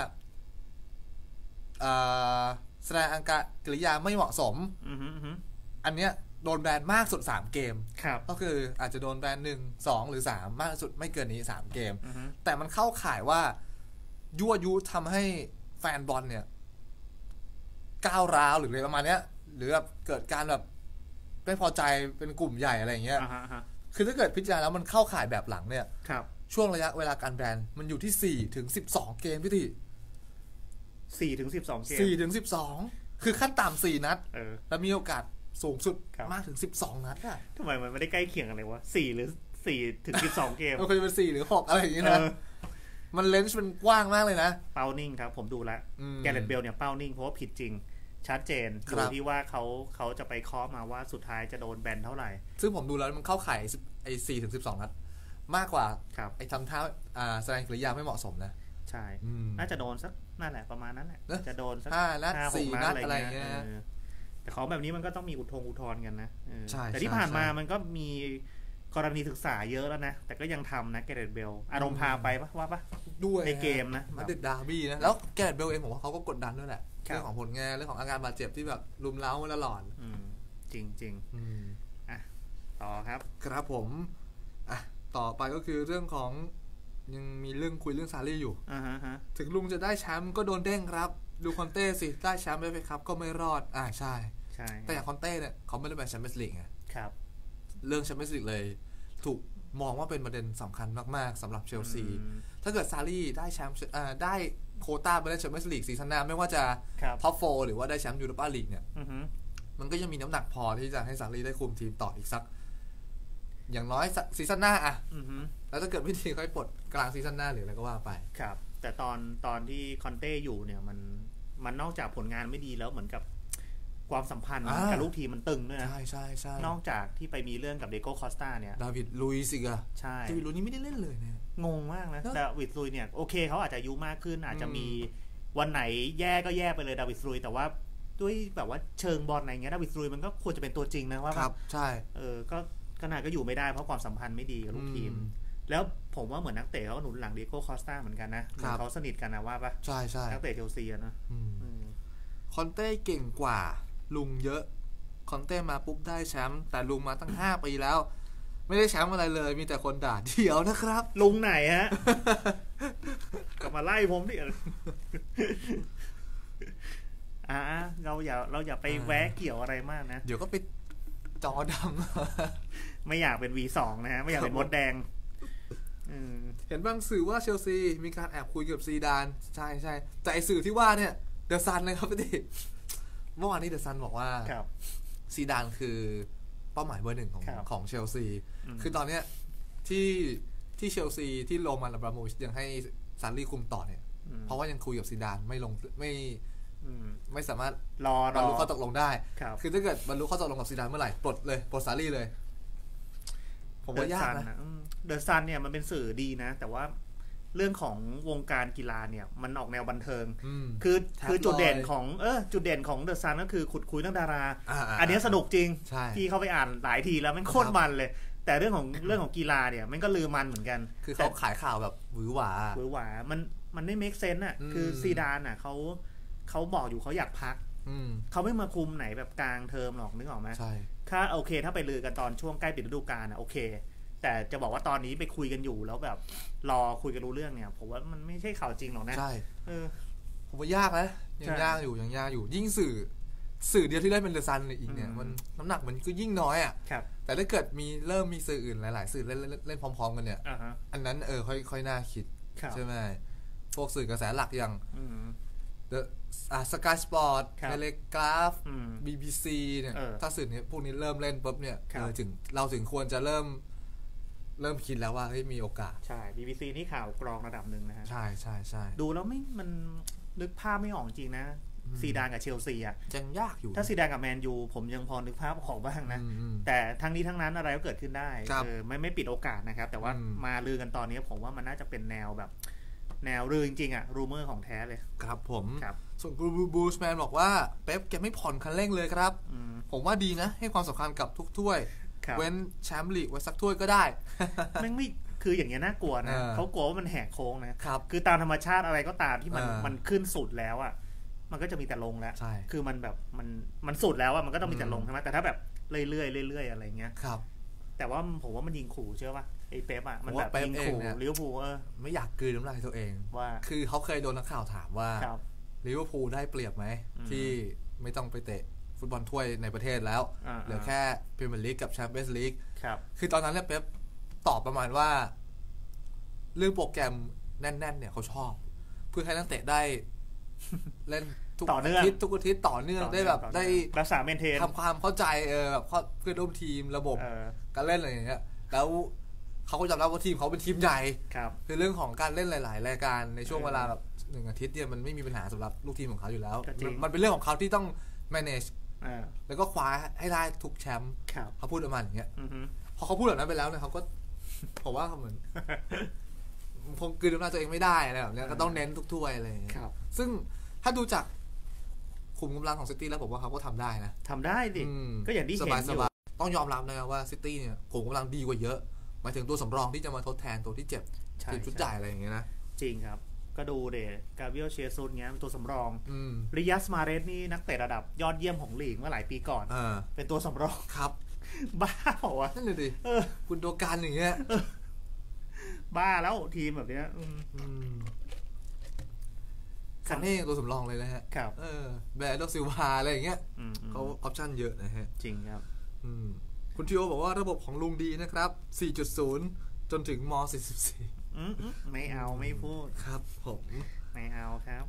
แสดงอาการกริยาไม่เหมาะสมอันเนี้ยโดนแบนมากสุดสามเกมก็คืออาจจะโดนแบนหนึ่ง สองหรือสามมากสุดไม่เกินนี้สามเกมแต่มันเข้าข่ายว่ายั่วยุทำให้แฟนบอลเนี่ยก้าวร้าวหรืออะไรประมาณเนี้ยหรือแบบเกิดการแบบไม่พอใจเป็นกลุ่มใหญ่อะไรอย่างเงี้ยคือถ้าเกิดพิจารณาแล้วมันเข้าข่ายแบบหลังเนี่ยช่วงระยะเวลาการแบนมันอยู่ที่สี่ถึงสิบสองเกมพี่ที่สี่ถึงสิบสองเกมสี่ถึงสิบสองคือขั้นต่ำสี่นัดแล้วมีโอกาสสูงสุดมากถึงสิบสองนัดอะทำไมมันไม่ได้ใกล้เคียงกันเลยวะสี่หรือสี่ถึงสิบสองเกมมันควรจะเป็นสี่หรือหกอะไรอย่างงี้นะมันเลนส์มันกว้างมากเลยนะเป้านิ่งครับผมดูแล้วแกเรตเบลเนี่ยเป้านิ่งเพราะว่าผิดจริงชัดเจนอยู่ที่ว่าเขาเขาจะไปเคาะมาว่าสุดท้ายจะโดนแบนเท่าไหร่ซึ่งผมดูแล้วมันเข้าข่ายไอ้สี่ถึงสิบสองนัดมากกว่าไอ้ทำท่าแสดงกริยาไม่เหมาะสมนะใช่น่าจะโดนสักนั่นแหละประมาณนั้นแหละจะโดนสักห้านัดสี่นัดอะไรเงี้ยแต่ของแบบนี้มันก็ต้องมีอุทธงอุทธรณ์กันนะแต่ที่ผ่านมามันก็มีกรณีศึกษาเยอะแล้วนะแต่ก็ยังทำนะแกเรตเบลอารมณ์พาไปปะว่าปะด้วยในเกมนะมาดริดดาร์บี้นะแล้วแกเรตเบลเองผมว่าเขาก็กดดันด้วยแหละเรื่องของผลงานเรื่องของอาการบาดเจ็บที่แบบรุมเร้ามาตลอดจริงจริงอ่ะต่อครับครับผมอ่ะต่อไปก็คือเรื่องของยังมีเรื่องคุยเรื่องซารี่อยู่อ่าฮะถึงลุงจะได้แชมป์ก็โดนเด้งครับดูคอนเต้สิได้แชมป์ได้ไหมครับก็ไม่รอดอ่าใช่ใช่แต่อย่างคอนเต้เนี่ยเขาไม่ได้เป็นแชมเปี้ยนส์ลีกไงครับเรื่องแชมเปี้ยนส์ลีกเลยถูกมองว่าเป็นประเด็นสำคัญมากๆสำหรับเชลซีถ้าเกิดซารี่ได้แชมป์อ่าได้โควต้าไปเล่นแชมเปี้ยนส์ลีกซีซั่นหน้าไม่ว่าจะท็อปโฟร์หรือว่าได้แชมป์ยูโรปาลีกเนี่ยมันก็ยังมีน้ำหนักพอที่จะให้ซารี่ได้คุมทีมต่ออีกสักอย่างน้อยซีซั่นหน้าอะแล้วถ้าเกิดวิธีค่อยปลดกลางซีซั่นหน้าหรืออะไรก็ว่าไปครับแต่ตอนตอนที่คอนเต้อยู่เนี่ยมันมันนอกจากผลงานไม่ดีแล้วเหมือนกับความสัมพันธ์กับลูกทีมมันตึงด้วยนะใช่ใช่ใช่นอกจากที่ไปมีเรื่องกับเดโก้คอสตาเนี่ยดาวิดลุยส์อีกอะใช่ดาวิดลุยส์นี่ไม่ได้เล่นเลยเนี่ยงงมากนะดาวิดลุยส์เนี่ยโอเคเขาอาจจะอายุมากขึ้นอาจจะมีวันไหนแย่ก็แย่ไปเลยดาวิดลุยส์แต่ว่าด้วยแบบว่าเชิงบอลอะไรเงี้ยดาวิดลุยส์มันก็ควรจะเป็นตัวจริงนะว่าครับใช่เออก็ขนาดก็อยู่ไม่ได้เพราะความสัมพันธ์ไม่ดีกับลูกทีมแล้วผมว่าเหมือนนักเตะเขาหนุนหลังเดโก้คอสตาเหมือนกันนะเหมือนเขาสนิทกันนะว่าปะใช่ใช่นักเตะเชลซีนะคอนเต้เก่งกว่าลุงเยอะคอนเต้มาปุ๊บได้แชมป์แต่ลุงมาตั้งห้าปีแล้วไม่ได้แชมป์อะไรเลยมีแต่คนด่าเดี๋ยวนะครับลุงไหนฮะ กลับมาไล่ผมดิอ่าเราอย่าเราอย่าไปแวะเกี่ยวอะไรมากนะเดี๋ยวก็ไปจอดำไม่อยากเป็น วี สอง นะฮะไม่อยากเป็นมดแดงเห็นบางสื่อว่าเชลซีมีการแอบคุยกับซีดานใช่ใช่แต่ไอสื่อที่ว่าเนี่ยเดอะซันเลยครับพี่ดิเมื่อวานนี้เดอะซันบอกว่าซีดานคือเป้าหมายเบอร์หนึ่งของของเชลซีคือตอนเนี้ยที่ที่เชลซีที่โรมันอับราโมวิชยังให้ซาร์รี่คุมต่อเนี่ยเพราะว่ายังคุยกับซีดานไม่ลงไม่ไม่สามารถรอบรรลุข้อตกลงได้คือถ้าเกิดบรรลุข้อตกลงกับซีดานเมื่อไหร่ปลดเลยปลดซาร์รี่เลยผมว่ายากนะเดอะซันเนี่ยมันเป็นสื่อดีนะแต่ว่าเรื่องของวงการกีฬาเนี่ยมันออกแนวบันเทิงคือคือจุดเด่นของเออจุดเด่นของเดอะซันก็คือขุดคุยเรื่องดาราอันนี้สนุกจริงที่เขาไปอ่านหลายทีแล้วมันโคตรมันเลยแต่เรื่องของเรื่องของกีฬาเนี่ยมันก็ลือมันเหมือนกันคือเขาขายข่าวแบบหวือหวาหวือหวามันมันไม่เมคเซนส์อ่ะคือซีดานอ่ะเขาเขาบอกอยู่เขาอยากพักเขาไม่มาคุมไหนแบบกลางเทอมหรอกนึกออกไหมใช่ถ้าโอเคถ้าไปลือกันตอนช่วงใกล้ปิดฤดูกาลอ่ะโอเคแต่จะบอกว่าตอนนี้ไปคุยกันอยู่แล้วแบบรอคุยกันรู้เรื่องเนี่ยผมว่ามันไม่ใช่ข่าวจริงหรอกนะใช่เออผมว่ายากนะยังยากอยู่ยังยากอยู่ยิ่งสื่อสื่อเดียวที่ได้เป็นเดอะซันอีกเนี่ยมันน้ำหนักมันก็ยิ่งน้อยอ่ะแต่ถ้าเกิดมีเริ่มมีสื่ออื่นหลายๆสื่อเล่นเล่นพร้อมๆกันเนี่ยอันนั้นเออค่อยค่อยน่าคิดใช่ไหมพวกสื่อกระแสหลักอย่างเดอะอ่ะสกายสปอร์ตเทเลกราฟบีบีซีเนี่ยถ้าสื่อนี้พวกนี้เริ่มเล่นปุ๊บเนี่ยเออถึงเราถึงควรจะเริ่มเริ่มคิดแล้วว่าเฮ้ยมีโอกาสใช่ บี บี ซี นี่ข่าวกรองระดับหนึ่งนะฮะใช่ใช่ใช่ดูแล้วไม่มันนึกภาพไม่ออกจริงนะซีดานกับเชลซีอ่ะยังยากอยู่ถ้าซีดานกับแมนยูผมยังพอนึกภาพออกบ้างนะแต่ทั้งนี้ทั้งนั้นอะไรก็เกิดขึ้นได้เออไม่ไม่ปิดโอกาสนะครับแต่ว่ามาลือกันตอนนี้ผมว่ามันน่าจะเป็นแนวแบบแนวลือจริงๆอ่ะรูเมอร์ของแท้เลยครับผมส่วนกูบูสแมนบอกว่าเป๊ปแกไม่ผ่อนคันเร่งเลยครับผมว่าดีนะให้ความสำคัญกับทุกถ้วยเว้นแชมป์ลีกไว้สักถ้วยก็ได้ไม่ไม่คืออย่างเงี้ยน่ากลัวนะเขากลัวว่ามันแหกโค้งนะครับคือตามธรรมชาติอะไรก็ตามที่มันมันขึ้นสุดแล้วอ่ะมันก็จะมีแต่ลงแล้วคือมันแบบมันมันสุดแล้วอ่ะมันก็ต้องมีแต่ลงใช่ไหมแต่ถ้าแบบเรื่อยๆเรื่อยๆอะไรเงี้ยครับแต่ว่าผมว่ามันยิงขู่เชื่อป่ะไอ้เป๊ปอ่ะมันแบบยิงขู่ลิเวอร์พูลเออไม่อยากกลืนน้ำลายตัวเองว่าคือเขาเคยโดนนักข่าวถามว่าลิเวอร์พูลได้เปรียบไหมที่ไม่ต้องไปเตะฟุตบอลถ้วยในประเทศแล้วเหลือแค่พรีเมียร์ลีกกับแชมเปี้ยนส์ลีกคือตอนนั้นเนี่ยเป๊ปตอบประมาณว่าเรื่องโปรแกรมแน่นๆเนี่ยเขาชอบเพื่อให้นักเตะได้เล่นทุกอาทิตย์ทุกอาทิตย์ต่อเนื่องได้แบบได้รักษาเมนเทนทำความเข้าใจเออแบบเพื่อนร่วมทีมระบบการเล่นอะไรอย่างเงี้ยแล้วเขาก็ยอมรับว่าทีมเขาเป็นทีมใหญ่คือเรื่องของการเล่นหลายๆรายการในช่วงเวลาแบบหนึ่งอาทิตย์เนี่ยมันไม่มีปัญหาสำหรับลูกทีมของเขาอยู่แล้วมันเป็นเรื่องของเขาที่ต้อง manage แล้วก็คว้าให้ได้ทุกแชมป์เขาพูดประมาณอย่างเงี้ยพอเขาพูดแบบนั้นไปแล้วเนี่ยเขาก็ผมว่าเขาเหมือนคงกลืนน้ำลายตัวเองไม่ได้อะไรแบบนี้ก็ต้องเน้นทุกถ้วยอะไรอย่างเงี้ยซึ่งถ้าดูจากขุมกำลังของซิตี้แล้วผมว่าเขาก็ทำได้นะทำได้ดิก็อย่างที่เห็นอยู่ต้องยอมรับนะว่าซิตี้เนี่ยขุมกำลังดีกว่าเยอะหมายถึงตัวสำรองที่จะมาทดแทนตัวที่เจ็บทีมชุดใหญ่อะไรอย่างเงี้ยนะจริงครับก็ดูเดะกาเบรียลเชซุสเงี้ยเป็นตัวสำรองริยัสมาเรสนี่นักเตะระดับยอดเยี่ยมของลีกเมื่อหลายปีก่อนเป็นตัวสำรองครับบ้าเหรอวะนั่นเลยดิคุณตัวการอย่างเงี้ยบ้าแล้วทีมแบบเนี้ยคันนี้ตัวสำรองเลยนะฮะครับเออแบร์ดซิลวาอะไรอย่างเงี้ยเขาออปชั่นเยอะนะฮะจริงครับคุณทิโอบอกว่าระบบของลุงดีนะครับ สี่จุดศูนย์ จนถึงม สี่สิบสี่ไม่เอาไม่พูดครับผมไม่เอาครับ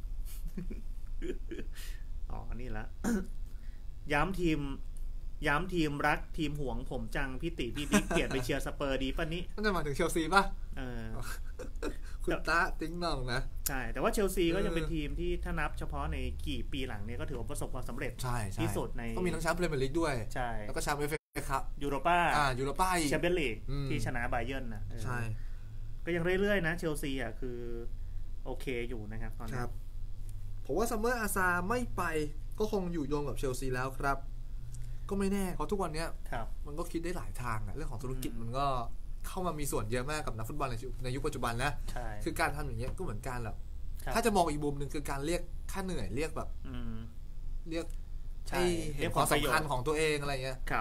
อ๋อนี่ละย้ำทีมย้ำทีมรักทีมหวงผมจังพี่ติพี่บิ๊กเปลี่ยนไปเชียร์สเปอร์ดีป่ะนี้นั่นจะมาถึงเชลซีป่ะเออคุณตาติ้งน้องนะใช่แต่ว่าเชลซีก็ยังเป็นทีมที่ถ้านับเฉพาะในกี่ปีหลังเนี่ยก็ถือว่าประสบความสำเร็จที่สุดในต้องมีทั้งแชมป์พรีเมียร์ลีกด้วยใช่แล้วก็แชมป์เอฟเอครับยูโรป้าอ่ายูโรป้าแชมเปี้ยนลีกที่ชนะไบเยิร์นนะใช่ก็ยังเรื่อยๆนะเชลซีอ่ะคือโอเคอยู่นะครับตอนนี้ผมว่าซัมเมอร์อาซาไม่ไปก็คงอยู่โยงกับเชลซีแล้วครับก็ไม่แน่เพราะทุกวันนี้มันก็คิดได้หลายทางอะเรื่องของธุรกิจมันก็เข้ามามีส่วนเยอะมากกับนักฟุตบอลในในยุคปัจจุบันนะคือการทำอย่างเงี้ยก็เหมือนการแบบถ้าจะมองอีกมุมหนึ่งคือการเรียกค่าเหนื่อยเรียกแบบเรียกให้เห็นความสำคัญของตัวเองอะไรเงี้ย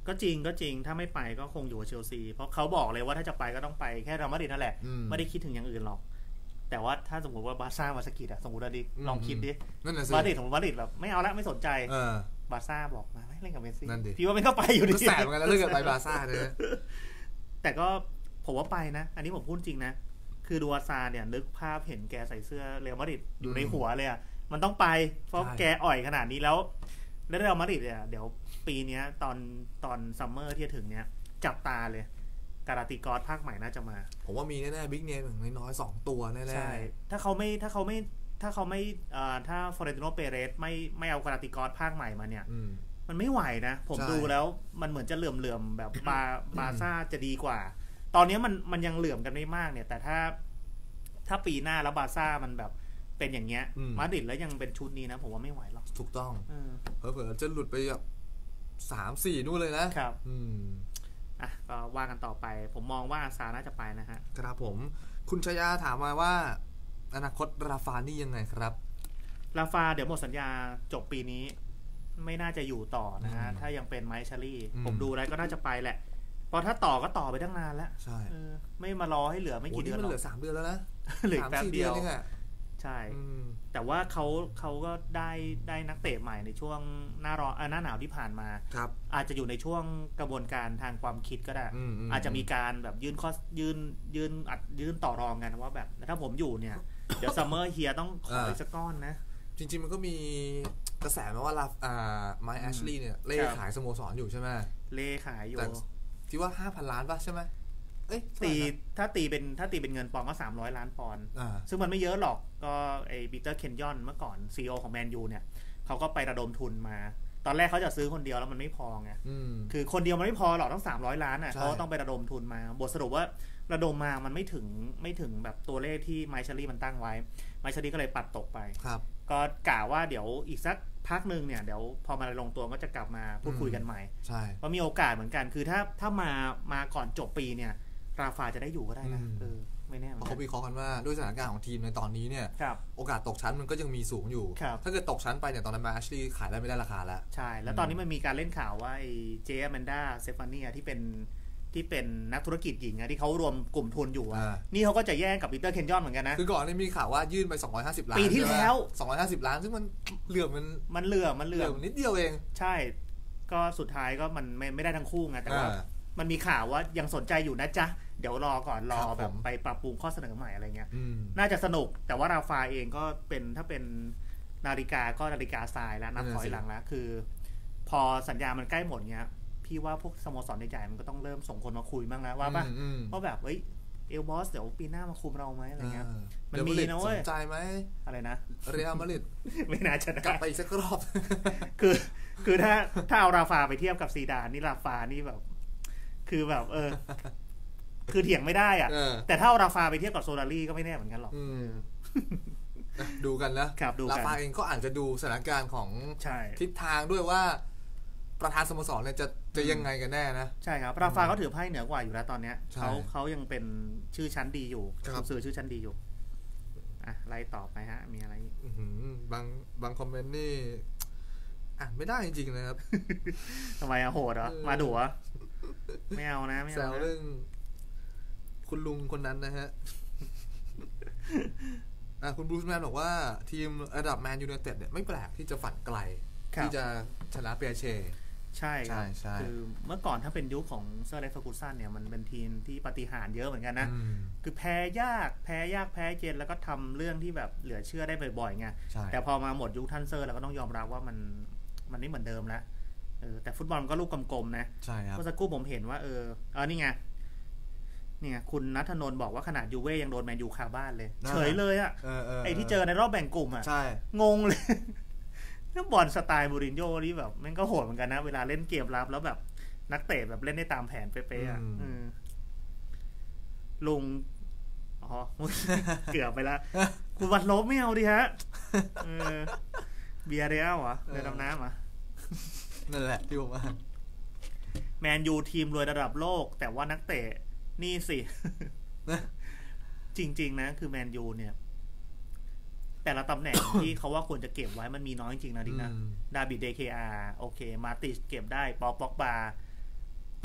ก็จริงก็จริงถ้าไม่ไปก็คงอยู่กับเชลซีเพราะเขาบอกเลยว่าถ้าจะไปก็ต้องไปแค่เรอัลมาดริดนั่นแหละไม่ได้คิดถึงอย่างอื่นหรอกแต่ว่าถ้าสมมติว่าบาร์ซ่ามาสกิดอะสมมติว่าดิลองคิดดิมาดริดของมาดริดแบบไม่เอาละไม่สนใจบาร์ซ่าบอกมาไม่เล่นกับเมสซี่พี่ว่ามันก็ไปอยู่ดีก็แสบเหมือนกันแล้วเรื่องไปบาร์ซ่าเลยแต่ก็ผมว่าไปนะอันนี้ผมพูดจริงนะคือดูอาซาเนี่ยนึกภาพเห็นแกใส่เสื้อเรอัลมาดริดอยู่ในหัวเลยอะมันต้องไปเพราะแกอ่อยขนาดนี้แล้วแล้วเรอัลมาดริดเนี่ยเดี๋ยวปีนี้ตอนตอนซัมเมอร์ที่จะถึงเนี้ยจับตาเลยการาติกอสภาคใหม่น่าจะมาผมว่ามีแน่ๆบิ๊กเนมอย่างน้อยๆสองตัวแน่ๆใช่ถ้าเขาไม่ถ้าเขาไม่ถ้าเขาไม่อ่าถ้าฟลอเรนติโนเปเรสไม่ไม่เอาการาติกอสภาคใหม่มาเนี่ยมันไม่ไหวนะผมดูแล้วมันเหมือนจะเหลื่อมๆแบบบาบาซ่าจะดีกว่าตอนนี้มันมันยังเหลื่อมกันไม่มากเนี่ยแต่ถ้าถ้าปีหน้าแล้วบาซ่ามันแบบเป็นอย่างเงี้ยมาดริดแล้วยังเป็นชุดนี้นะผมว่าไม่ไหวหรอกถูกต้องเผลอๆจะหลุดไปแบบสามสี่นู่นเลยนะครับอืมอ่ะก็ว่ากันต่อไปผมมองว่าอาซาน่าจะไปนะฮะครับผมคุณชยาถามมาว่าอนาคตราฟานี่ยังไงครับราฟาเดี๋ยวหมดสัญญาจบปีนี้ไม่น่าจะอยู่ต่อนะฮะถ้ายังเป็นไมค์ชารี่ผมดูแล้วก็น่าจะไปแหละพอถ้าต่อก็ต่อไปตั้งนานแล้วใช่ไม่มารอให้เหลือไม่กี่เดือนหรอกมันเหลือสามเดือนแล้วนะเหลือแป๊บเดียวใช่แต่ว่าเขาเขาก็ได้ได้นักเตะใหม่ในช่วงหน้าร้อนหน้าหนาวที่ผ่านมาอาจจะอยู่ในช่วงกระบวนการทางความคิดก็ได้อาจจะมีการแบบยื่นข้อยื่นยื่นอัดยื่นต่อรองกันว่าแบบถ้าผมอยู่เนี่ยเดี๋ยวซัมเมอร์เฮียต้องขออีกสักก้อนนะจริงๆมันก็มีกระแสมาว่าลาอ่าไมค์แอชลีย์เนี่ยเล่ขายสโมสรอยู่ใช่ไหมเล่ขายอยู่ที่ว่า ห้าพัน ล้านป่ะใช่ไหมเอ้ยตีถ้าตีเป็นถ้าตีเป็นเงินปอนด์ก็สามร้อยล้านปอนด์ซึ่งมันไม่เยอะหรอกก็ไอ้ปีเตอร์เคนยอนเมื่อก่อน ซี อี โอ ของแมนยูเนี่ยเขาก็ไประดมทุนมาตอนแรกเขาจะซื้อคนเดียวแล้วมันไม่พอไงคือคนเดียวมันไม่พอหรอกต้องสามร้อยล้านอ่ะเขาต้องไประดมทุนมาบทสรุปว่าระดมมามันไม่ถึงไม่ถึงแบบตัวเลขที่ไมค์ชารี่มันตั้งไว้ไมค์ชารี่ก็เลยปัดตกไปก็กะว่าเดี๋ยวอีกสักพักนึงเนี่ยเดี๋ยวพอมาลงตัวก็จะกลับมาพูดคุยกันใหม่ใช่เพราะมีโอกาสเหมือนกันคือถ้าถ้ามามาก่อนจบปีเนี่ยราฟาจะได้อยู่ก็ได้นะเออไม่แน่เขาวิเคราะห์กันว่าด้วยสถานการณ์ของทีมในตอนนี้เนี่ยโอกาสตกชั้นมันก็ยังมีสูงอยู่ถ้าเกิดตกชั้นไปเนี่ยตอนนั้นมาแอชลีย์ขายได้ไม่ได้ราคาแล้วใช่แล้วตอนนี้มันมีการเล่นข่าวว่าไอ้เจอแมนดาเซฟานีที่เป็นที่เป็นนักธุรกิจหญิงอะที่เขารวมกลุ่มทุนอยู่นี่เขาก็จะแย่งกับปีเตอร์เคนยอนเหมือนกันนะคือก่อนนี่มีข่าวว่ายื่นไปสองร้อยห้าสิบล้านปีที่แล้วสองร้อยห้าสิบล้านซึ่งมันเหลื่อมมันมันเหลื่อมมันเหลื่อมนิดเดียวเองใช่ก็สุดท้ายก็มันไม่ไม่ได้ทั้งคู่ไงแต่ว่ามันมีข่าวว่ายังสนใจอยู่นะจ๊ะเดี๋ยวรอก่อนรอแบบไปปรับปรุงข้อเสนอใหม่อะไรเงี้ยน่าจะสนุกแต่ว่าราฟาเองก็เป็นถ้าเป็นนาฬิกาก็นาฬิกาทรายแล้วนับถอยหลังแล้วคือพอสัญญามันใกล้หมดเงี้ยพี่ว่าพวกสโมสรใหญ่ๆมันก็ต้องเริ่มส่งคนมาคุยบ้างแล้วว่าป่ะว่าแบบเอ้ยเอลบอสเดี๋ยวปีหน้ามาคุมเราไหมอะไรเงี้ยมันมีนะเว้ยสนใจไหมอะไรนะเรอัลมาดริดไม่น่าจะกลับไปอีกสักรอบคือคือถ้าถ้าเอาราฟาไปเทียบกับซีดานนี่ราฟานี่แบบคือแบบเออคือเถียงไม่ได้อ่ะแต่ถ้าเอาราฟาไปเทียบกับโซลารี่ก็ไม่แน่เหมือนกันหรอกดูกันนะราฟาเองก็อาจจะดูสถานการณ์ของทิศทางด้วยว่าประธานสโมสรเนี่ยจะจะยังไงกันแน่นะใช่ครับราฟาเขาถือไพ่เหนือกว่าอยู่แล้วตอนเนี้ยเขาเขายังเป็นชื่อชั้นดีอยู่สื่อชื่อชั้นดีอยู่อ่ะไล่ต่อไปฮะมีอะไรบางบางคอมเมนต์นี่อ่ะไม่ได้จริงๆนะครับทำไมอะโหดเหรอมาดุอะไม่เอานะไม่เอาแซวเรื่องคุณลุงคนนั้นนะฮะอ่ะคุณบรูซแมนบอกว่าทีมระดับแมนยูไนเต็ดเนี่ยไม่แปลกที่จะฝันไกลที่จะชนะเปียเช่ใช่ครับคือเมื่อก่อนถ้าเป็นยุคของเซอร์เล็กซ์เฟอร์กูสันเนี่ยมันเป็นทีมที่ปาฏิหาริย์เยอะเหมือนกันนะคือแพ้ยากแพ้ยากแพ้เย็นแล้วก็ทำเรื่องที่แบบเหลือเชื่อได้บ่อยๆไงแต่พอมาหมดยุคท่านเซอร์เราก็ต้องยอมรับว่ามันมันไม่เหมือนเดิมแล้วเออแต่ฟุตบอลก็ลูกกลมๆนะใช่ครับเมื่อสักครู่ผมเห็นว่าเออเออนี่ไงนี่ไงคุณณัฐนนท์บอกว่าขนาดยูเว่ยังโดนแมนยูคาบ้านเลยเฉยเลยอ่ะไอ้ที่เจอในรอบแบ่งกลุ่มอ่ะงงเลยบอลสไตล์มูรินโญ่นี่แบบมันก็โหดเหมือนกันนะเวลาเล่นเกมรับแล้วแบบนักเตะแบบเล่นได้ตามแผนเป๊ะๆอ่ะลุงอ๋อเกือบไปแล้วคุณวัดลบไม่เอาดิฮะเบียร์เรียลเหรอเรือดำน้ำเหรอนั่นแหละที่ผมว่าแมนยูทีมรวยระดับโลกแต่ว่านักเตะนี่สิจริงๆนะคือแมนยูเนี่ยแต่ละตำแหน่ง ที่เขาว่าควรจะเก็บไว้มันมีน้อยจริงๆนะดินะดาบิดเดเคอาโอเคมาติชเก็บได้ปอปอกบา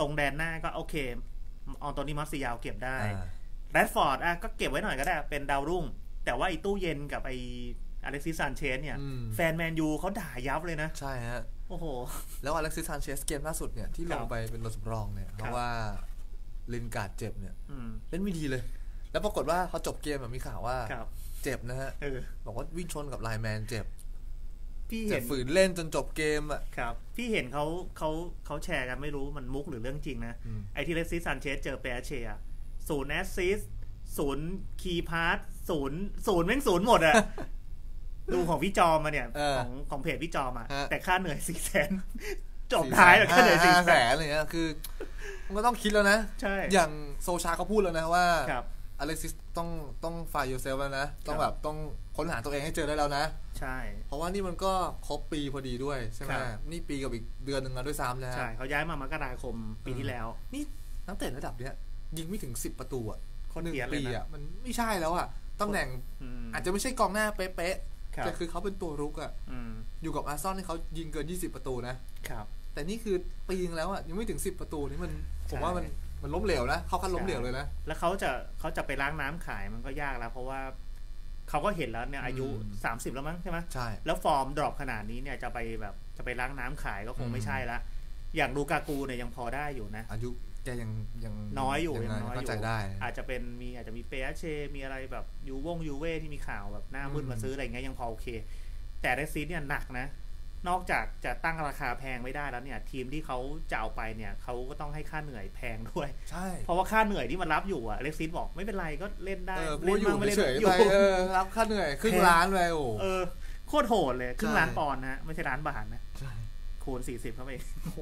ตรงแดนหน้าก็โอเคออนโตนี มาร์ซิยาลเก็บได้แรดฟอร์ดอ่ะก็เก็บไว้หน่อยก็ได้เป็นดาวรุ่งแต่ว่าไอ้ตู้เย็นกับไอ้อเล็กซิส ซานเชสเนี่ยแฟนแมนยูเขาด่ายับเลยนะใช่ฮะโอ้โหแล้วอเล็กซิส ซานเชสเกมล่าสุดเนี่ยที่ลงไปเป็นตัวสำรองเนี่ยเพราะว่าลินการ์ดเจ็บเนี่ยเล่นไม่ดีเลยแล้วปรากฏว่าพอจบเกมมีข่าวว่าเจ็บนะฮะบอกว่าวิ่งชนกับไลน์แมนเจ็บพี่เห็นฝืนเล่นจนจบเกมอ่ะครับพี่เห็นเขาเขาเขาแชร์กันไม่รู้มันมุกหรือเรื่องจริงนะไอที่อเล็กซิส ซานเชสเจอเปเช่ศูนย์แอสซิสต์ศูนย์คีย์พาสศูนย์ศูนย์แม่งศูนย์หมดอ่ะดูของพี่จอมมาเนี่ยของของเพจพี่จอมอ่ะแต่ค่าเหนื่อยสี่แสนจบท้ายแบบค่าเหนื่อยสี่แสนอะไรเงี้ยคือมันก็ต้องคิดแล้วนะใช่อย่างโซชาเขาพูดแล้วนะว่าอเล็กซิสต้องต้องฝ่ายยูเซลแล้วนะต้องแบบต้องค้นหาตัวเองให้เจอได้แล้วนะใช่เพราะว่านี่มันก็ครบปีพอดีด้วยใช่ไหมนี่ปีกับอีกเดือนหนึ่งแล้วด้วยซ้ำนะใช่เขาย้ายมามกราคมปีที่แล้วนี่นักเตะระดับเนี้ยยิงไม่ถึงสิบประตูอ่ะหนึ่งปีอ่ะมันไม่ใช่แล้วอ่ะตำแหน่งอาจจะไม่ใช่กองหน้าเป๊ะๆแต่คือเขาเป็นตัวรุกอ่ะอยู่กับอาร์เซนอลนี่เขายิงเกินยี่สิบประตูนะครับแต่นี่คือปีนึงแล้วอ่ะยังไม่ถึงสิบประตูนี่มันผมว่ามันมันล้มเหลวนะเขาคัดล้มเหลวเลยนะแล้วเขาจะเขาจะไปล้างน้ำขายมันก็ยากแล้วเพราะว่าเขาก็เห็นแล้วเนี่ยอายุสามสิบแล้วมั้งใช่ไหมใช่แล้วฟอร์มดรอปขนาดนี้เนี่ยจะไปแบบจะไปล้างน้ำขายก็คงไม่ใช่ละอย่างลูกากูเนี่ยยังพอได้อยู่นะอายุแกยังยังน้อยอยู่ยังน้อยอยู่อาจจะเป็นมีอาจจะมีเปเช่มีอะไรแบบยูวงยูเว่ที่มีข่าวแบบหน้ามืดมาซื้ออะไรเงี้ยยังพอโอเคแต่เรซิสเนี่ยหนักนะนอกจากจะตั้งราคาแพงไม่ได้แล้วเนี่ยทีมที่เขาจะเอาไปเนี่ยเขาก็ต้องให้ค่าเหนื่อยแพงด้วยใช่เพราะว่าค่าเหนื่อยที่มันรับอยู่อะเล็กซิสบอกไม่เป็นไรก็เล่นได้เล่นบ้างไม่เล่นอยู่เออรับค่าเหนื่อยครึ่งล้านเลยโอ้เออโคตรโหดเลยครึ่งล้านปอนด์นะไม่ใช่ล้านบาทนะใช่คูณสี่สิบเข้าไป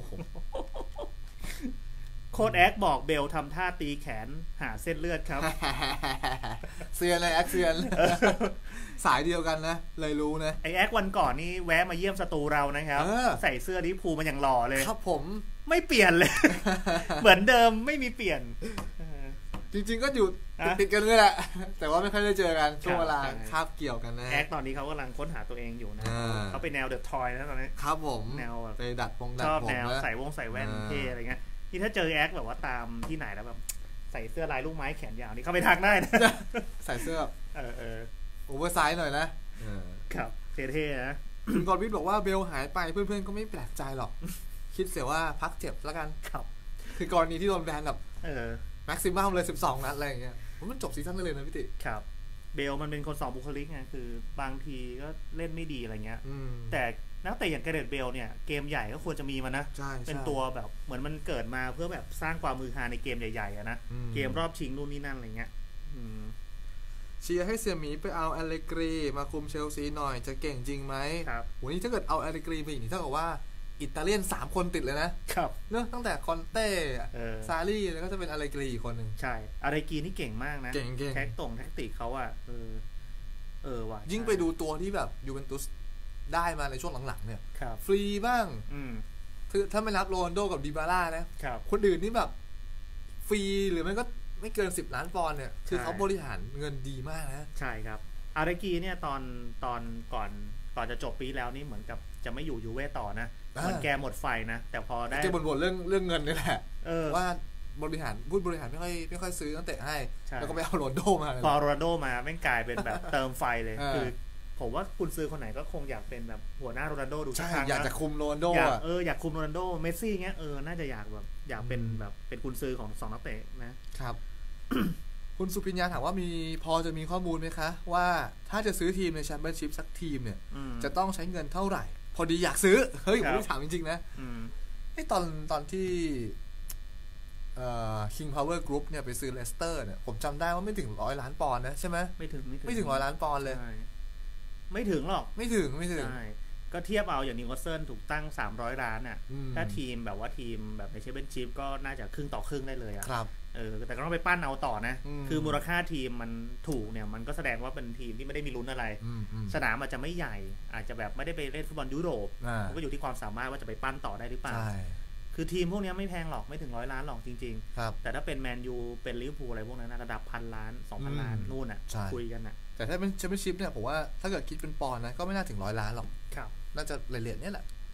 โค้ดแอคบอกเบลทำท่าตีแขนหาเส้นเลือดครับเซียนเลยแอคเซียนสายเดียวกันนะเลยรู้นะไอแอควันก่อนนี่แวะมาเยี่ยมสตูเรานะครับใส่เสื้อลิเวอร์พูลมันอย่างหล่อเลยครับผมไม่เปลี่ยนเลยเหมือนเดิมไม่มีเปลี่ยนจริงๆก็อยู่ติดกันเลยแหละแต่ว่าไม่ค่อยได้เจอกันช่วงเวลาคาบเกี่ยวกันนะแอคตอนนี้เขากำลังค้นหาตัวเองอยู่นะเขาไปแนวเดอะทอยนะตอนนี้ครับผมแนวไปดัดพงดัดผมชอบแนวใส่วงใส่แว่นเท่อะไรเงี้ยที่ถ้าเจอแอคแบบว่าตามที่ไหนแล้วแบบใส่เสื้อลายลูกไม้แขนยาวนี่เข้าไปทักได้นะใส่เสื้อเออเออโอเวอร์ไซส์หน่อยนะครับเท่ๆนะคุณกรวิทย์บอกว่าเบลหายไปเพื่อนๆก็ไม่แปลกใจหรอกคิดเสียว่าพักเจ็บแล้วกันครับคือกรณีที่โดนแบนกับเออแม็กซิมัมเลยสิบสองนัดอะไรอย่างเงี้ยมันจบซีซั่นได้เลยนะพี่ติครับเบลมันเป็นคนสองบุคลิกไงคือบางทีก็เล่นไม่ดีอะไรเงี้ยแต่นักเตะอย่างแกเรตเบลเนี่ยเกมใหญ่ก็ควรจะมีมันนะเป็นตัวแบบเหมือนมันเกิดมาเพื่อแบบสร้างความมือฮาในเกมใหญ่ๆอะนะเกมรอบชิงนู่นนี่นั่นอะไรเงี้ยเชียร์ให้เสี่ยหมีไปเอาอเลกรีมาคุมเชลซีหน่อยจะเก่งจริงไหมครับวันนี้ถ้าเกิดเอาอเลกรีไปอีกนี่เท่ากับว่าอิตาเลียนสามคนติดเลยนะครับเนอะตั้งแต่คอนเต้ซารี่แล้วก็จะเป็นอเลกรีอีกคนหนึ่งใช่อเลกรีนี่เก่งมากนะเก่งแท็กตรงแท็กติกเขาอะเออเออว่ะยิ่งไปดูตัวที่แบบยูเวนตุสได้มาในช่วงหลังๆเนี่ยฟรีบ้างคือถ้าไม่นับโรนัลโดกับดิบาร่านะคนอื่นนี่แบบฟรีหรือไม่ก็ไม่เกินสิบล้านปอนด์เนี่ยคือเขาบริหารเงินดีมากนะใช่ครับอารากีเนี่ยตอนตอนก่อนก่อนจะจบปีแล้วนี่เหมือนกับจะไม่อยู่ยูเว่ต่อนะเหมือนแกหมดไฟนะแต่พอได้จะบ่นๆเรื่องเรื่องเงินนี่แหละว่าบริหารพูดบริหารไม่ค่อยไม่ค่อยซื้อตั้งแต่ให้แล้วก็ไปเอาโรนัลโดมาพอโรนัลโดมาแม่งกลายเป็นแบบเติมไฟเลยคือผมว่าคุณซื้อคนไหนก็คงอยากเป็นแบบหัวหน้าโรนัลโดดูสักครั้งอยากจะคุมโรนัลโดอยากเอออยากคุมโรนัลโดเมสซี่เงี้ยเออน่าจะอยากแบบอยากเป็นแบบเป็นคุณซื้อของสองนักเตะนะครับ คุณสุพิญญาถามว่ามีพอจะมีข้อมูลไหมคะว่าถ้าจะซื้อทีมในแชมเปี้ยนชิพสักทีมเนี่ยจะต้องใช้เงินเท่าไหร่พอดีอยากซื้อเฮ้ยผมไม่ถามจริงๆนะไอ้ตอนตอนที่เอ่อ King Power Group เนี่ยไปซื้อเลสเตอร์เนี่ยผมจำได้ว่าไม่ถึงร้อยล้านปอนด์นะใช่ไหมไม่ถึงไม่ถึงไม่ถึงร้อยล้านปอนด์เลยไม่ถึงหรอกไม่ถึงไม่ถึงใช่ก็เทียบเอาอย่างนิวคาสเซิลถูกตั้งสามร้อยล้านอ่ะถ้าทีมแบบว่าทีมแบบในแชมเปี้ยนชิพก็น่าจะครึ่งต่อครึ่งได้เลยอ่ะครับเออแต่ก็ต้องไปปั้นเอาต่อนะคือมูลค่าทีมมันถูกเนี่ยมันก็แสดงว่าเป็นทีมที่ไม่ได้มีลุ้นอะไรสนามอาจจะไม่ใหญ่อาจจะแบบไม่ได้ไปเล่นฟุตบอลยุโรปมันก็อยู่ที่ความสามารถว่าจะไปปั้นต่อได้หรือเปล่าคือทีมพวกนี้ไม่แพงหรอกไม่ถึงร้อยล้านหรอกจริงๆแต่ถ้าเป็นแมนยูเป็นลิเวอร์พูลอะไรพวกนั้นระดับพันล้านสองพันล้านนู่นอ่ะคุยกันอ่ะแต่ถ้าเป็นแชมเปี้ยนชิพเนี่ยผมว่าถ้าเกิดคิดเป็นปอนด์นะก็ไม่น่าถึงร้อยล้านหรอกน่าจะเหรียญเนี่ยแหละ